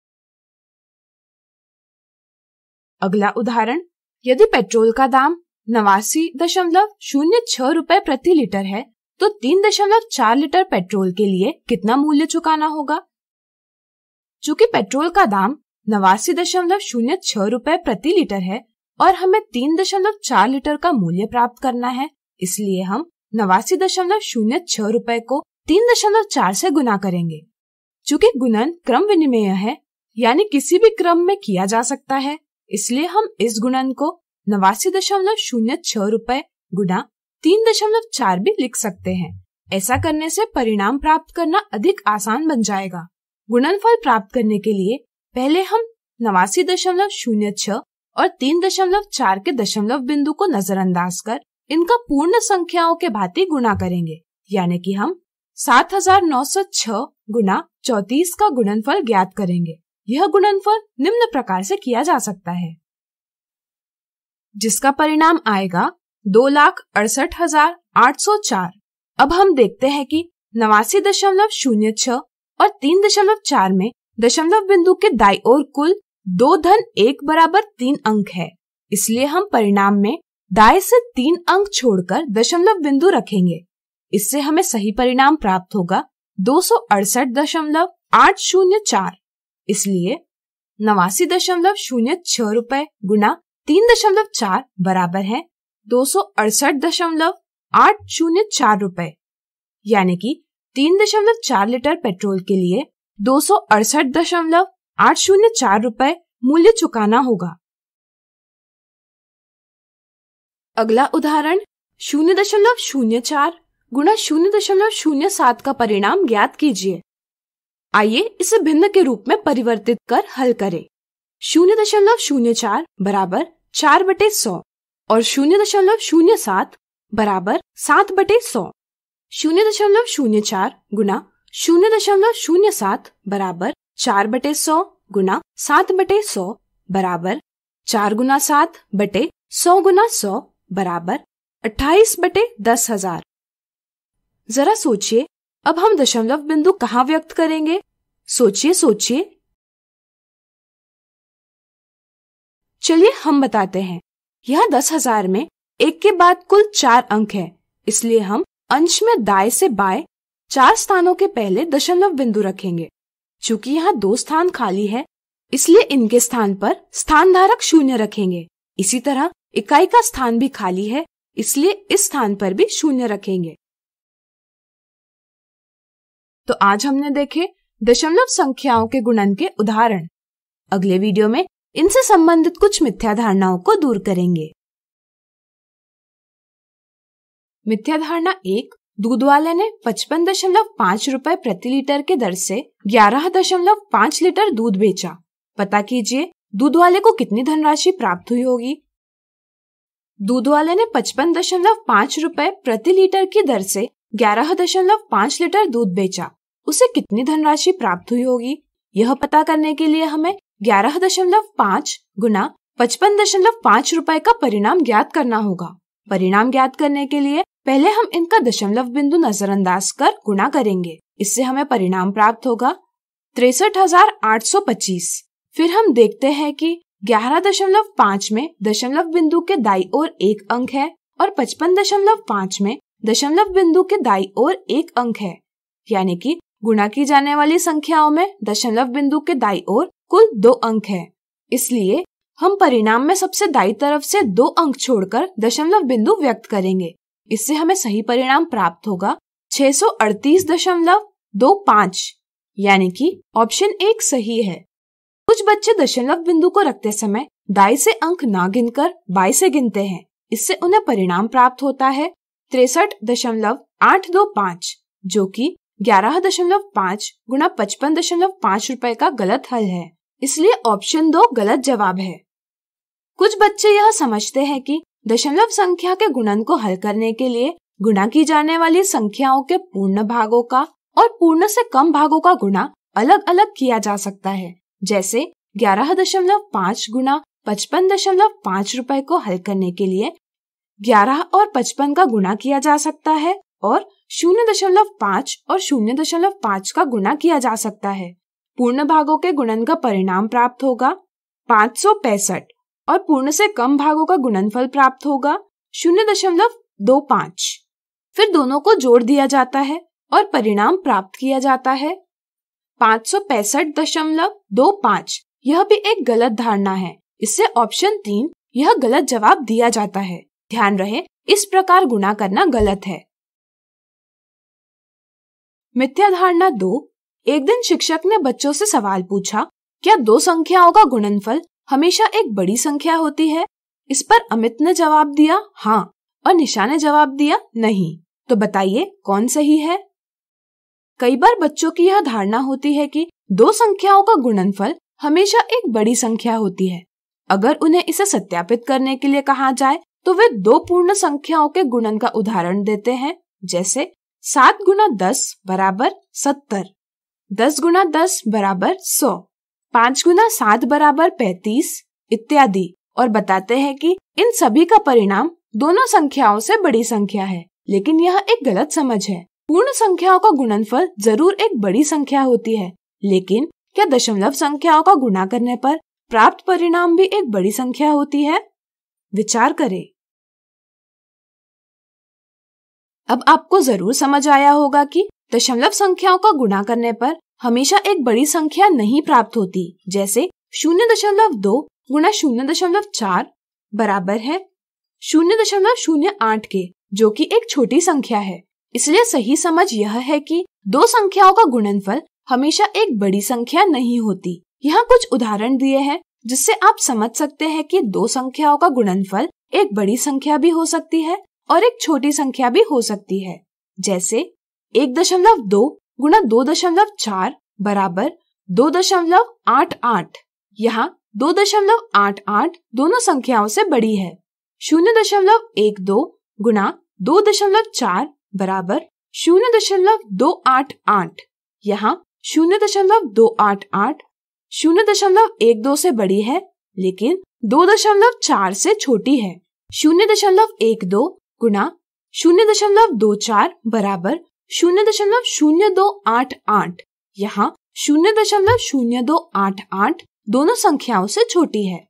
अगला उदाहरण, यदि पेट्रोल का दाम नवासी दशमलव शून्य छह रुपए प्रति लीटर है तो तीन दशमलव चार लीटर पेट्रोल के लिए कितना मूल्य चुकाना होगा? चूँकि पेट्रोल का दाम नवासी दशमलव शून्य छह रुपए प्रति लीटर है और हमें तीन दशमलव चार लीटर का मूल्य प्राप्त करना है, इसलिए हम नवासी दशमलव शून्य छह रुपए को तीन दशमलव चार से गुना करेंगे। चूँकि गुणन क्रम विनिमेय है, यानी किसी भी क्रम में किया जा सकता है, इसलिए हम इस गुणन को नवासी दशमलव शून्य छह रुपए गुना तीन दशमलव चार भी लिख सकते हैं। ऐसा करने से परिणाम प्राप्त करना अधिक आसान बन जाएगा। गुणनफल प्राप्त करने के लिए पहले हम नवासी दशमलव शून्य छह और तीन दशमलव चार के दशमलव बिंदु को नजरअंदाज कर इनका पूर्ण संख्याओं के भांति गुणा करेंगे, यानी कि हम सात हजार नौ सौ छह गुना चौतीस का गुणनफल ज्ञात करेंगे। यह गुणनफल निम्न प्रकार से किया जा सकता है, जिसका परिणाम आएगा दो लाख अड़सठ हजार आठ सौ चार। अब हम देखते हैं कि नवासी दशमलव शून्य छह और तीन दशमलव चार में दशमलव बिंदु के दाईं ओर कुल दो धन एक बराबर तीन अंक है, इसलिए हम परिणाम में दाएं से तीन अंक छोड़कर दशमलव बिंदु रखेंगे। इससे हमें सही परिणाम प्राप्त होगा दो सौ अड़सठ दशमलव आठ शून्य चार। इसलिए नवासी दशमलव शून्य छह रुपए गुना तीन दशमलव चार बराबर है दो सौ अड़सठ दशमलव आठ शून्य चार रुपए, यानी कि तीन दशमलव चार लीटर पेट्रोल के लिए दो सौ अड़सठ दशमलव आठ शून्य चार रुपए मूल्य चुकाना होगा। अगला उदाहरण, शून्य दशमलव शून्य चार गुना शून्य दशमलव शून्य सात का परिणाम ज्ञात कीजिए। आइए इसे भिन्न के रूप में परिवर्तित कर हल करें। शून्य दशमलव शून्य चार बराबर चार बटे सौ और शून्य दशमलव शून्य सात बराबर सात बटे सौ। शून्य दशमलव शून्य चार गुना शून्य दशमलव शून्य सात बराबर चार बटे सौ गुना सात बटे सौ बराबर चार गुना सात बटे सौ गुना सौ बराबर अट्ठाईस बटे दस हजार। जरा सोचिए, अब हम दशमलव बिंदु कहाँ व्यक्त करेंगे? सोचिए सोचिए। चलिए हम बताते हैं। यह दस हजार में एक के बाद कुल चार अंक है, इसलिए हम अंश में दाएं से बाएं चार स्थानों के पहले दशमलव बिंदु रखेंगे। चूंकि यहाँ दो स्थान खाली है, इसलिए इनके स्थान पर स्थान धारक शून्य रखेंगे। इसी तरह इकाई का स्थान भी खाली है, इसलिए इस स्थान पर भी शून्य रखेंगे। तो आज हमने देखे दशमलव संख्याओं के गुणन के उदाहरण। अगले वीडियो में इनसे संबंधित कुछ मिथ्या धारणाओं को दूर करेंगे। मिथ्या धारणा एक, दूध वाले ने पचपन दशमलव पाँच रुपए प्रति लीटर के दर से ग्यारह दशमलव पाँच लीटर दूध बेचा। पता कीजिए दूध वाले को कितनी धनराशि प्राप्त हुई होगी। दूध वाले ने पचपन दशमलव पाँच रुपए प्रति लीटर की दर से ग्यारह दशमलव पाँच लीटर दूध बेचा, उसे कितनी धनराशि प्राप्त हुई होगी। यह पता करने के लिए हमें ग्यारह दशमलव पाँच गुना पचपन दशमलव पाँच रुपए का परिणाम ज्ञात करना होगा। परिणाम ज्ञात करने के लिए पहले हम इनका दशमलव बिंदु नजरअंदाज कर गुणा करेंगे। इससे हमें परिणाम प्राप्त होगा तिरसठ हजार आठ सौ पच्चीस। फिर हम देखते हैं कि ग्यारह दशमलव पाँच में दशमलव बिंदु के दाईं ओर एक अंक है और पचपन दशमलव पाँच में दशमलव बिंदु के दाईं ओर एक अंक है, यानी कि गुणा की जाने वाली संख्याओं में दशमलव बिंदु के दाईं ओर कुल दो अंक है। इसलिए हम परिणाम में सबसे दाईं तरफ से दो अंक छोड़कर दशमलव बिंदु व्यक्त करेंगे। इससे हमें सही परिणाम प्राप्त होगा छह सौ अड़तीस दशमलव दो पाँच, यानी कि ऑप्शन एक सही है। कुछ बच्चे दशमलव बिंदु को रखते समय दाईं से अंक ना गिनकर बाईं से गिनते हैं। इससे उन्हें परिणाम प्राप्त होता है तिरसठ दशमलव आठ दो पाँच, जो कि ग्यारह दशमलव पाँच गुना पचपन दशमलव पाँच रुपए का गलत हल है। इसलिए ऑप्शन दो गलत जवाब है। कुछ बच्चे यह समझते हैं कि दशमलव संख्या के गुणन को हल करने के लिए गुणा की जाने वाली संख्याओं के पूर्ण भागों का और पूर्ण से कम भागों का गुणा अलग अलग किया जा सकता है। जैसे ग्यारह दशमलव पाँच गुना पचपन दशमलव पाँच रुपए को हल करने के लिए ग्यारह और पचपन का गुणा किया जा सकता है और शून्य दशमलव पाँच और शून्य दशमलव पाँच का गुणा किया जा सकता है। पूर्ण भागों के गुणन का परिणाम प्राप्त होगा पाँच सौ पैंसठ और पूर्ण से कम भागों का गुणनफल प्राप्त होगा शून्य दशमलव दो पाँच। फिर दोनों को जोड़ दिया जाता है और परिणाम प्राप्त किया जाता है पाँच सौ पैंसठ दशमलव दो पाँच। यह भी एक गलत धारणा है। इससे ऑप्शन तीन यह गलत जवाब दिया जाता है। ध्यान रहे, इस प्रकार गुणा करना गलत है। मिथ्या धारणा दो। एक दिन शिक्षक ने बच्चों से सवाल पूछा, क्या दो संख्याओं का गुणनफल हमेशा एक बड़ी संख्या होती है? इस पर अमित ने जवाब दिया हाँ और निशा ने जवाब दिया नहीं। तो बताइए कौन सही है? कई बार बच्चों की यह धारणा होती है कि दो संख्याओं का गुणनफल हमेशा एक बड़ी संख्या होती है। अगर उन्हें इसे सत्यापित करने के लिए कहा जाए तो वे दो पूर्ण संख्याओं के गुणन का उदाहरण देते हैं। जैसे सात गुना दस बराबर सत्तर, दस गुना दस बराबर सौ, पाँच गुना सात बराबर पैंतीस इत्यादि, और बताते हैं कि इन सभी का परिणाम दोनों संख्याओं से बड़ी संख्या है। लेकिन यह एक गलत समझ है। पूर्ण संख्याओं का गुणनफल जरूर एक बड़ी संख्या होती है, लेकिन क्या दशमलव संख्याओं का गुणा करने पर प्राप्त परिणाम भी एक बड़ी संख्या होती है? विचार करें। अब आपको जरूर समझ आया होगा कि दशमलव संख्याओं का गुणा करने पर हमेशा एक बड़ी संख्या नहीं प्राप्त होती। जैसे शून्य दशमलव दो गुना शून्य दशमलव चार बराबर है शून्य दशमलव शून्य आठ के, जो कि एक छोटी संख्या है। इसलिए सही समझ यह है कि दो संख्याओं का गुणनफल हमेशा एक बड़ी संख्या नहीं होती। यहाँ कुछ उदाहरण दिए हैं जिससे आप समझ सकते हैं कि दो संख्याओं का गुणनफल एक बड़ी संख्या भी हो सकती है और एक छोटी संख्या भी हो सकती है। जैसे एक दशमलव दो गुना दो दशमलव चार बराबर दो दशमलव आठ आठ। यहाँ दो दशमलव आठ आठ दोनों संख्याओं से बड़ी है। शून्य दशमलव एक दो गुना दो दशमलव चार बराबर शून्य दशमलव दो आठ आठ। यहाँ शून्य दशमलव दो आठ आठ शून्य दशमलव एक दो से बड़ी है, लेकिन दो दशमलव चार से छोटी है। शून्य दशमलव एक दो गुना शून्य दशमलव दो चार बराबर शून्य दशमलव शून्य दो आठ आठ। यहाँ शून्य दशमलव शून्य दो आठ आठ दोनों संख्याओं से छोटी है।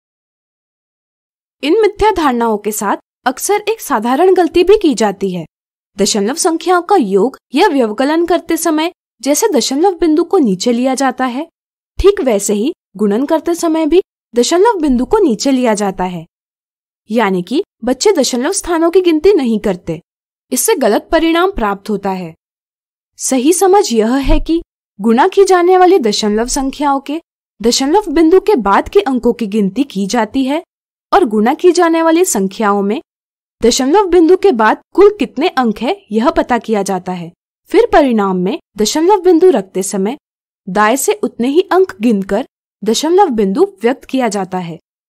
इन मिथ्या धारणाओं के साथ अक्सर एक साधारण गलती भी की जाती है। दशमलव संख्याओं का योग या व्यवकलन करते समय जैसे दशमलव बिंदु को नीचे लिया जाता है, ठीक वैसे ही गुणन करते समय भी दशमलव बिंदु को नीचे लिया जाता है। यानी कि बच्चे दशमलव स्थानों की गिनती नहीं करते। इससे गलत परिणाम प्राप्त होता है। सही समझ यह है कि गुणा की जाने वाली दशमलव संख्याओं के दशमलव बिंदु के बाद के अंकों की गिनती की जाती है और गुणा की जाने वाली संख्याओं में दशमलव बिंदु के बाद कुल कितने अंक है यह पता किया जाता है। फिर परिणाम में दशमलव बिंदु रखते समय दाएं से उतने ही अंक गिनकर दशमलव बिंदु व्यक्त किया जाता है।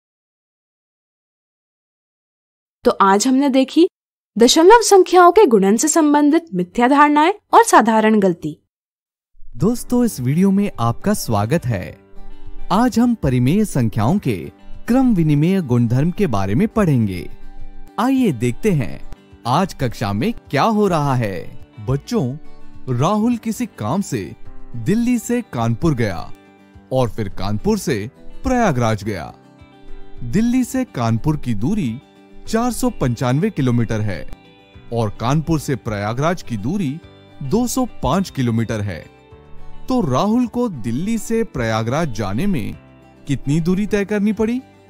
तो आज हमने देखी दशमलव संख्याओं के गुणन से संबंधित मिथ्या धारणाएं और साधारण गलती। दोस्तों, इस वीडियो में आपका स्वागत है। आज हम परिमेय संख्याओं के क्रम विनिमेय गुणधर्म के बारे में पढ़ेंगे। आइए देखते हैं आज कक्षा में क्या हो रहा है। बच्चों, राहुल किसी काम से दिल्ली से कानपुर गया और फिर कानपुर से प्रयागराज गया। दिल्ली से कानपुर की दूरी चार सौ पंचानवे किलोमीटर है और कानपुर से प्रयागराज की दूरी दो सौ पाँच किलोमीटर है। तो राहुल को दिल्ली से प्रयागराज जाने में कितनी दूरी तय करनी पड़ी?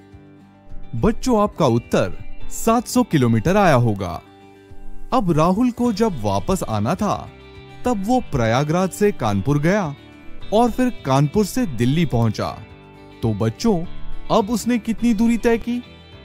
बच्चों, आपका उत्तर सात सौ किलोमीटर आया होगा। अब राहुल को जब वापस आना था तब वो प्रयागराज से कानपुर गया और फिर कानपुर से दिल्ली पहुंचा। तो बच्चों, अब उसने कितनी दूरी तय की?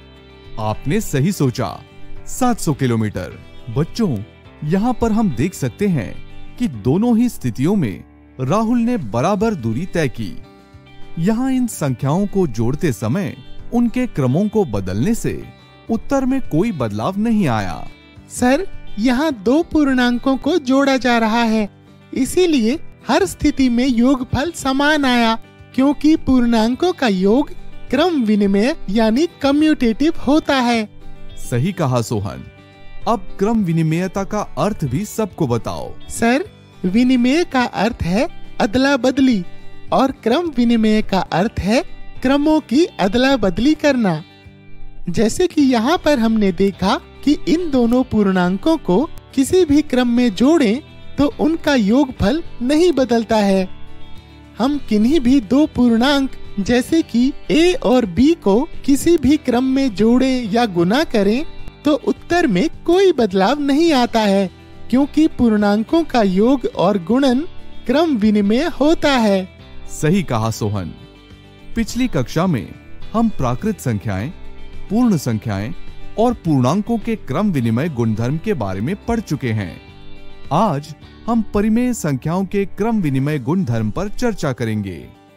आपने सही सोचा, सात सौ किलोमीटर। बच्चों, यहाँ पर हम देख सकते हैं कि दोनों ही स्थितियों में राहुल ने बराबर दूरी तय की। यहाँ इन संख्याओं को जोड़ते समय उनके क्रमों को बदलने से उत्तर में कोई बदलाव नहीं आया। सर, यहाँ दो पूर्णांकों को जोड़ा जा रहा है, इसीलिए हर स्थिति में योगफल समान आया, क्योंकि पूर्णांकों का योग क्रम विनिमय यानी कम्यूटेटिव होता है। सही कहा सोहन। अब क्रम विनिमयता का अर्थ भी सबको बताओ। सर, विनिमय का अर्थ है अदला बदली और क्रम विनिमय का अर्थ है क्रमों की अदला बदली करना। जैसे कि यहाँ पर हमने देखा कि इन दोनों पूर्णांकों को किसी भी क्रम में जोड़ें तो उनका योगफल नहीं बदलता है। हम किन्हीं भी दो पूर्णांक जैसे कि a और b को किसी भी क्रम में जोड़ें या गुना करें तो उत्तर में कोई बदलाव नहीं आता है, क्योंकि पूर्णांकों का योग और गुणन क्रम विनिमय होता है। सही कहा सोहन। पिछली कक्षा में हम प्राकृत संख्याएं, पूर्ण संख्याएं और पूर्णांकों के क्रम विनिमय गुणधर्म के बारे में पढ़ चुके हैं। आज हम परिमेय संख्याओं के क्रम विनिमय गुणधर्म पर चर्चा करेंगे।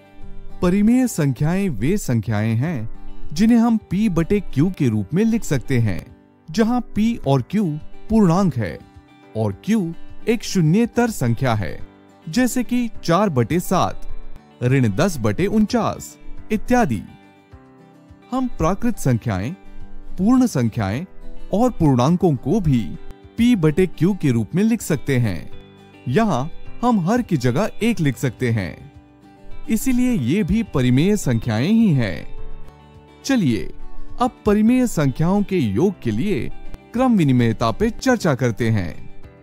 परिमेय संख्याएं वे संख्याएं हैं जिन्हें हम p बटे q के रूप में लिख सकते हैं, जहां p और q पूर्णांक है और q एक शून्येतर संख्या है, जैसे कि चार बटे सात, ऋण दस बटे उनचास इत्यादि। हम प्राकृत संख्याएं, पूर्ण संख्याएं और पूर्णांकों को भी p बटे q के रूप में लिख सकते हैं। यहाँ हम हर की जगह एक लिख सकते हैं, इसीलिए ये भी परिमेय संख्याएं ही हैं। चलिए अब परिमेय संख्याओं के योग के लिए क्रम विनिमयता पे चर्चा करते हैं।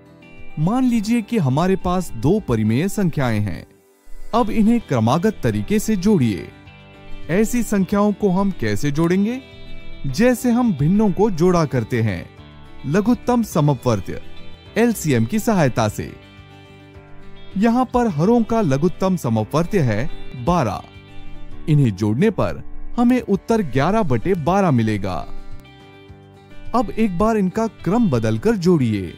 मान लीजिए कि हमारे पास दो परिमेय संख्याएं हैं। अब इन्हें क्रमागत तरीके से जोड़िए। ऐसी संख्याओं को हम कैसे जोड़ेंगे? जैसे हम भिन्नों को जोड़ा करते हैं, लघुत्तम समवर्त्य एल सी एम की सहायता से। यहाँ पर हरों का लघुत्तम समवर्त्य है बारह। इन्हें जोड़ने पर हमें उत्तर ग्यारह बटे बारह मिलेगा। अब एक बार इनका क्रम बदलकर जोड़िए।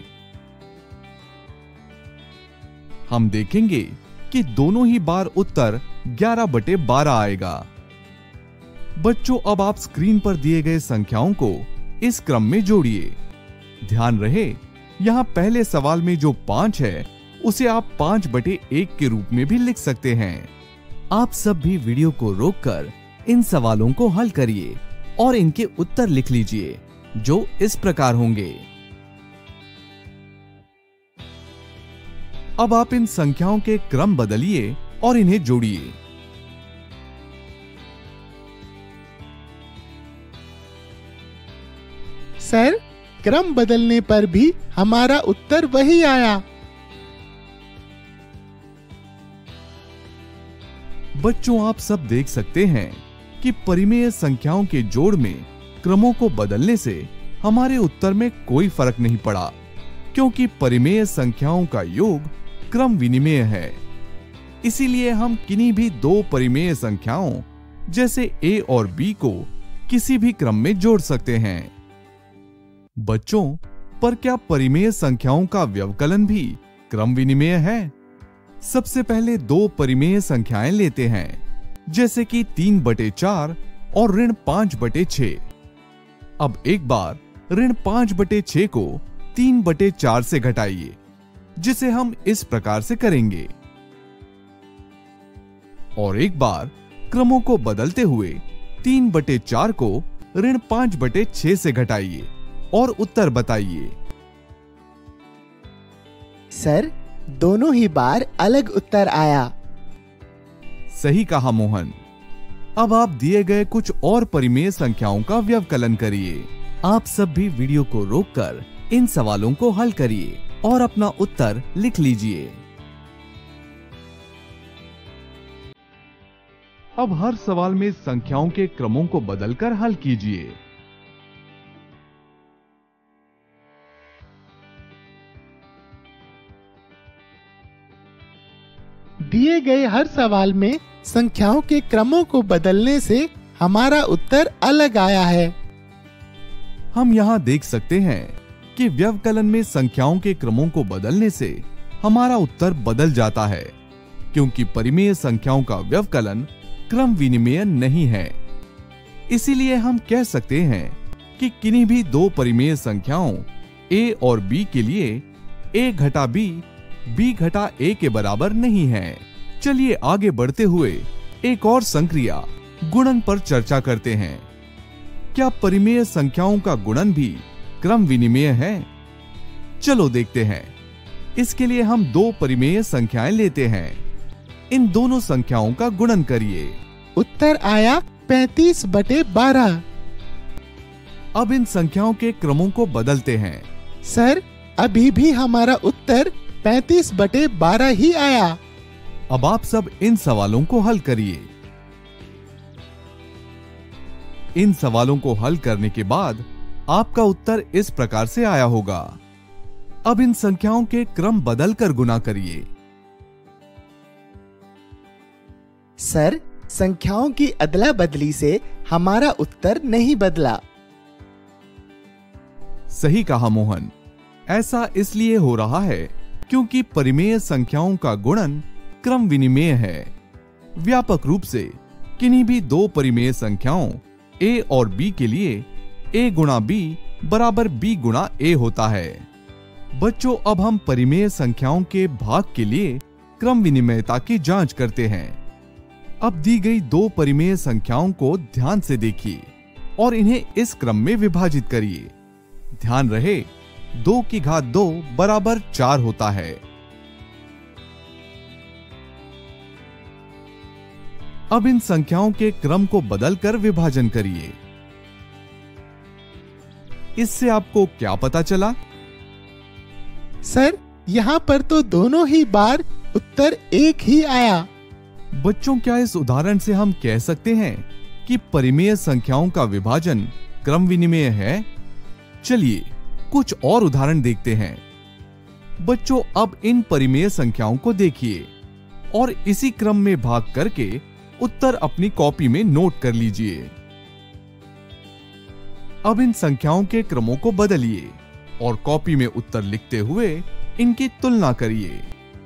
हम देखेंगे कि दोनों ही बार उत्तर ग्यारह बटे बारह आएगा। बच्चों, अब आप स्क्रीन पर दिए गए संख्याओं को इस क्रम में जोड़िए। ध्यान रहे, यहाँ पहले सवाल में जो पांच है उसे आप पांच बटे एक के रूप में भी लिख सकते हैं। आप सब भी वीडियो को रोककर इन सवालों को हल करिए और इनके उत्तर लिख लीजिए, जो इस प्रकार होंगे। अब आप इन संख्याओं के क्रम बदलिए और इन्हें जोड़िए। सर, क्रम बदलने पर भी हमारा उत्तर वही आया। बच्चों, आप सब देख सकते हैं कि परिमेय संख्याओं के जोड़ में क्रमों को बदलने से हमारे उत्तर में कोई फर्क नहीं पड़ा, क्योंकि परिमेय संख्याओं का योग क्रम विनिमेय है। इसीलिए हम किन्हीं भी दो परिमेय संख्याओं जैसे a और b को किसी भी क्रम में जोड़ सकते हैं। बच्चों, पर क्या परिमेय संख्याओं का व्यवकलन भी क्रम विनिमेय है? सबसे पहले दो परिमेय संख्याएं लेते हैं, जैसे कि तीन बटे चार और ऋण पांच बटे छह। अब एक बार ऋण पांच बटे छह को तीन बटे चार से घटाइए, जिसे हम इस प्रकार से करेंगे। और एक बार क्रमों को बदलते हुए तीन बटे चार को ऋण पांच बटे छह से घटाइए और उत्तर बताइए। सर, दोनों ही बार अलग उत्तर आया। सही कहा मोहन। अब आप दिए गए कुछ और परिमेय संख्याओं का व्यवकलन करिए। आप सब भी वीडियो को रोककर इन सवालों को हल करिए और अपना उत्तर लिख लीजिए। अब हर सवाल में संख्याओं के क्रमों को बदलकर हल कीजिए। दिए गए हर सवाल में संख्याओं के क्रमों को बदलने से हमारा उत्तर अलग आया है। हम यहाँ देख सकते हैं कि व्यवकलन में संख्याओं के क्रमों को बदलने से हमारा उत्तर बदल जाता है, क्योंकि परिमेय संख्याओं का व्यवकलन क्रम विनिमेय नहीं है। इसीलिए हम कह सकते हैं कि किन्हीं भी दो परिमेय संख्याओं a और b के लिए a घटा b b घटा a के बराबर नहीं है। चलिए आगे बढ़ते हुए एक और संक्रिया गुणन पर चर्चा करते हैं। क्या परिमेय संख्याओं का गुणन भी क्रम विनिमेय है? चलो देखते हैं। इसके लिए हम दो परिमेय संख्याएं लेते हैं। इन दोनों संख्याओं का गुणन करिए। उत्तर आया पैंतीस बटे बारह। अब इन संख्याओं के क्रमों को बदलते हैं। सर, अभी भी हमारा उत्तर पैंतीस बटे बारह ही आया। अब आप सब इन सवालों को हल करिए। इन सवालों को हल करने के बाद आपका उत्तर इस प्रकार से आया होगा। अब इन संख्याओं के क्रम बदलकर गुना करिए। सर, संख्याओं की अदला बदली से हमारा उत्तर नहीं बदला। सही कहा मोहन। ऐसा इसलिए हो रहा है क्योंकि परिमेय संख्याओं का गुणन क्रम विनिमेय है। व्यापक रूप से किन्हीं भी दो परिमेय संख्याओं a और b के लिए a गुणा b बराबर b गुणा a होता है। बच्चों, अब हम परिमेय संख्याओं के भाग के लिए क्रम विनिमेयता की जांच करते हैं। अब दी गई दो परिमेय संख्याओं को ध्यान से देखिए और इन्हें इस क्रम में विभाजित करिए। ध्यान रहे, दो की घात दो बराबर चार होता है। अब इन संख्याओं के क्रम को बदलकर विभाजन करिए। इससे आपको क्या पता चला? सर, यहाँ पर तो दोनों ही बार उत्तर एक ही आया। बच्चों, क्या इस उदाहरण से हम कह सकते हैं कि परिमेय संख्याओं का विभाजन क्रम विनिमेय है? चलिए कुछ और उदाहरण देखते हैं। बच्चों, अब इन परिमेय संख्याओं को देखिए और इसी क्रम में भाग करके उत्तर अपनी कॉपी में नोट कर लीजिए। अब इन संख्याओं के क्रमों को बदलिए और कॉपी में उत्तर लिखते हुए इनकी तुलना करिए।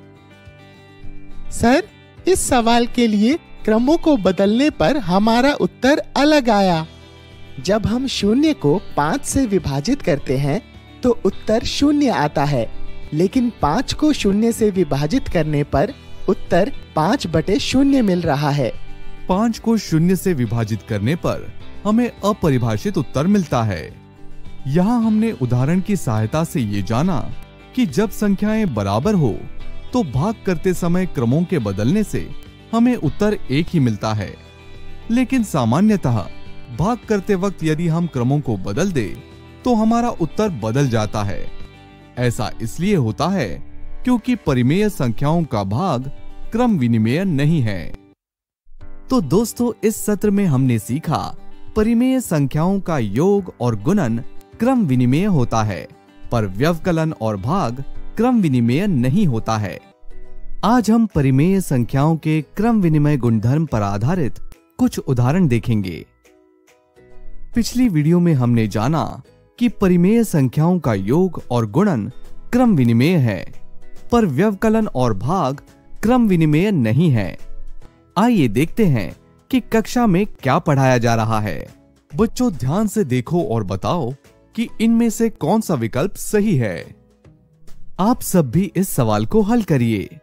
सर, इस सवाल के लिए क्रमों को बदलने पर हमारा उत्तर अलग आया। जब हम शून्य को पाँच से विभाजित करते हैं तो उत्तर शून्य आता है, लेकिन पाँच को शून्य से विभाजित करने पर उत्तर पाँच बटे शून्य मिल रहा है। पाँच को शून्य से विभाजित करने पर हमें अपरिभाषित उत्तर मिलता है। यहाँ हमने उदाहरण की सहायता से ये जाना कि जब संख्याएं बराबर हो तो भाग करते समय क्रमों के बदलने से हमें उत्तर एक ही मिलता है, लेकिन सामान्यतः भाग करते वक्त यदि हम क्रमों को बदल दे तो हमारा उत्तर बदल जाता है। ऐसा इसलिए होता है क्योंकि परिमेय संख्याओं का भाग क्रम विनिमेय नहीं है। तो दोस्तों, इस सत्र में हमने सीखा परिमेय संख्याओं का योग और गुणन क्रम विनिमेय होता है, पर व्यवकलन और भाग क्रम विनिमेय नहीं होता है। आज हम परिमेय संख्याओं के क्रम विनिमय गुणधर्म पर आधारित कुछ उदाहरण देखेंगे। पिछली वीडियो में हमने जाना कि परिमेय संख्याओं का योग और गुणन क्रम विनिमेय है, पर व्यवकलन और भाग क्रम विनिमेय नहीं है। आइए देखते हैं कि कक्षा में क्या पढ़ाया जा रहा है। बच्चों, ध्यान से देखो और बताओ कि इनमें से कौन सा विकल्प सही है। आप सब भी इस सवाल को हल करिए।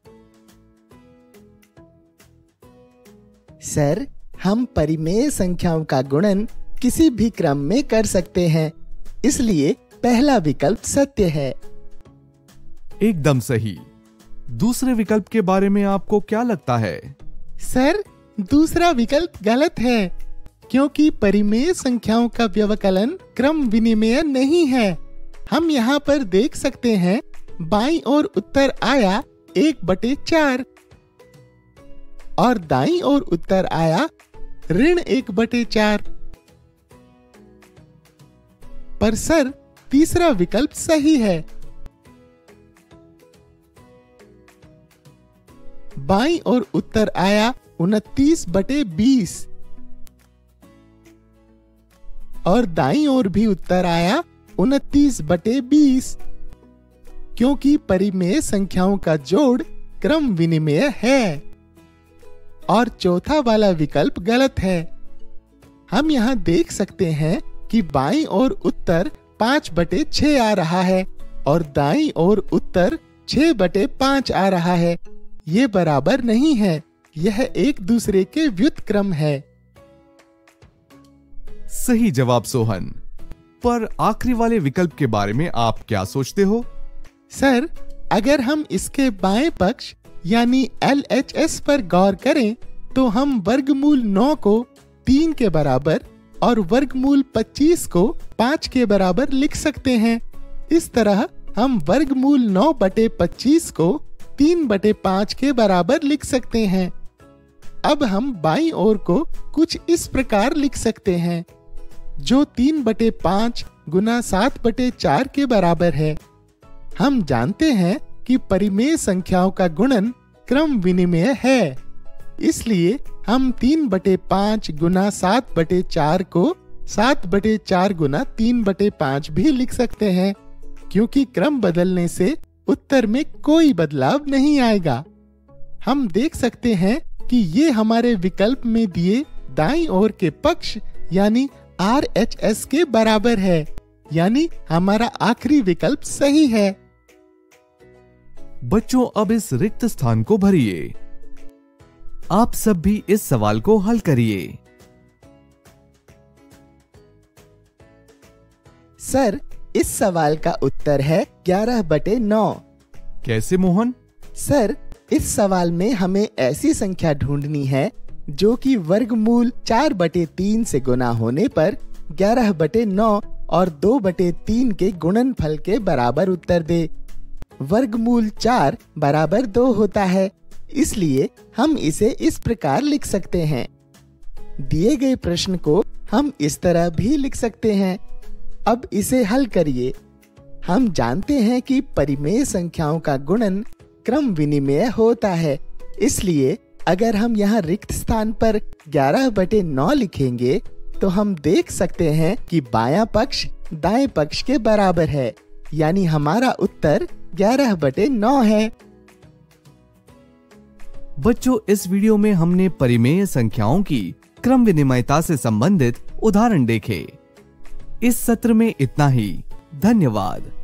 सर, हम परिमेय संख्याओं का गुणन किसी भी क्रम में कर सकते हैं, इसलिए पहला विकल्प सत्य है। एकदम सही। दूसरे विकल्प के बारे में आपको क्या लगता है? सर, दूसरा विकल्प गलत है, क्योंकि परिमेय संख्याओं का व्यवकलन क्रम विनिमेय नहीं है। हम यहाँ पर देख सकते हैं बाईं ओर उत्तर आया एक बटे चार। और दाईं ओर उत्तर आया ऋण एक बटे चार। पर सर, तीसरा विकल्प सही है। बाईं ओर उत्तर आया उनतीस बटे बीस और दाईं ओर भी उत्तर आया उनतीस बटे बीस, क्योंकि परिमेय संख्याओं का जोड़ क्रम विनिमेय है। और चौथा वाला विकल्प गलत है। हम यहाँ देख सकते हैं कि बाईं ओर उत्तर पांच बटे छह आ रहा है और दाईं ओर उत्तर छह बटे पांच आ रहा है। ये बराबर नहीं है, यह एक दूसरे के व्युत्क्रम है। सही जवाब सोहन। पर आखिरी वाले विकल्प के बारे में आप क्या सोचते हो? सर, अगर हम इसके बाएं पक्ष यानी एल एच एस पर गौर करें तो हम वर्गमूल नौ को तीन के बराबर और वर्गमूल पच्चीस को पाँच के बराबर लिख सकते हैं। इस तरह हम वर्गमूल नौ बटे पच्चीस को तीन बटे पाँच के बराबर लिख सकते हैं। अब हम बाईं ओर को कुछ इस प्रकार लिख सकते हैं, जो तीन बटे पाँच गुना सात बटे चार के बराबर है। हम जानते हैं कि परिमेय संख्याओं का गुणन क्रम विनिमेय है, इसलिए हम तीन बटे पाँच गुना सात बटे चार को सात बटे चार गुना तीन बटे पाँच भी लिख सकते हैं, क्योंकि क्रम बदलने से उत्तर में कोई बदलाव नहीं आएगा। हम देख सकते हैं कि ये हमारे विकल्प में दिए दाईं ओर के पक्ष यानी आर एच एस के बराबर है, यानी हमारा आखिरी विकल्प सही है। बच्चों, अब इस रिक्त स्थान को भरिए। आप सब भी इस सवाल को हल करिए। सर, इस सवाल का उत्तर है ग्यारह बटे नौ। कैसे मोहन? सर, इस सवाल में हमें ऐसी संख्या ढूंढनी है जो कि वर्गमूल चार बटे तीन से गुना होने पर ग्यारह बटे नौ और दो बटे तीन के गुणनफल के बराबर उत्तर दे। वर्गमूल चार बराबर दो होता है, इसलिए हम इसे इस प्रकार लिख सकते हैं। दिए गए प्रश्न को हम इस तरह भी लिख सकते हैं। अब इसे हल करिए। हम जानते हैं कि परिमेय संख्याओं का गुणन क्रम विनिमेय होता है, इसलिए अगर हम यहाँ रिक्त स्थान पर ग्यारह बटे नौ लिखेंगे तो हम देख सकते हैं कि बायां पक्ष दाएं पक्ष के बराबर है, यानी हमारा उत्तर ग्यारह बटे नौ है। बच्चों, इस वीडियो में हमने परिमेय संख्याओं की क्रम विनिमयता से संबंधित उदाहरण देखे। इस सत्र में इतना ही। धन्यवाद।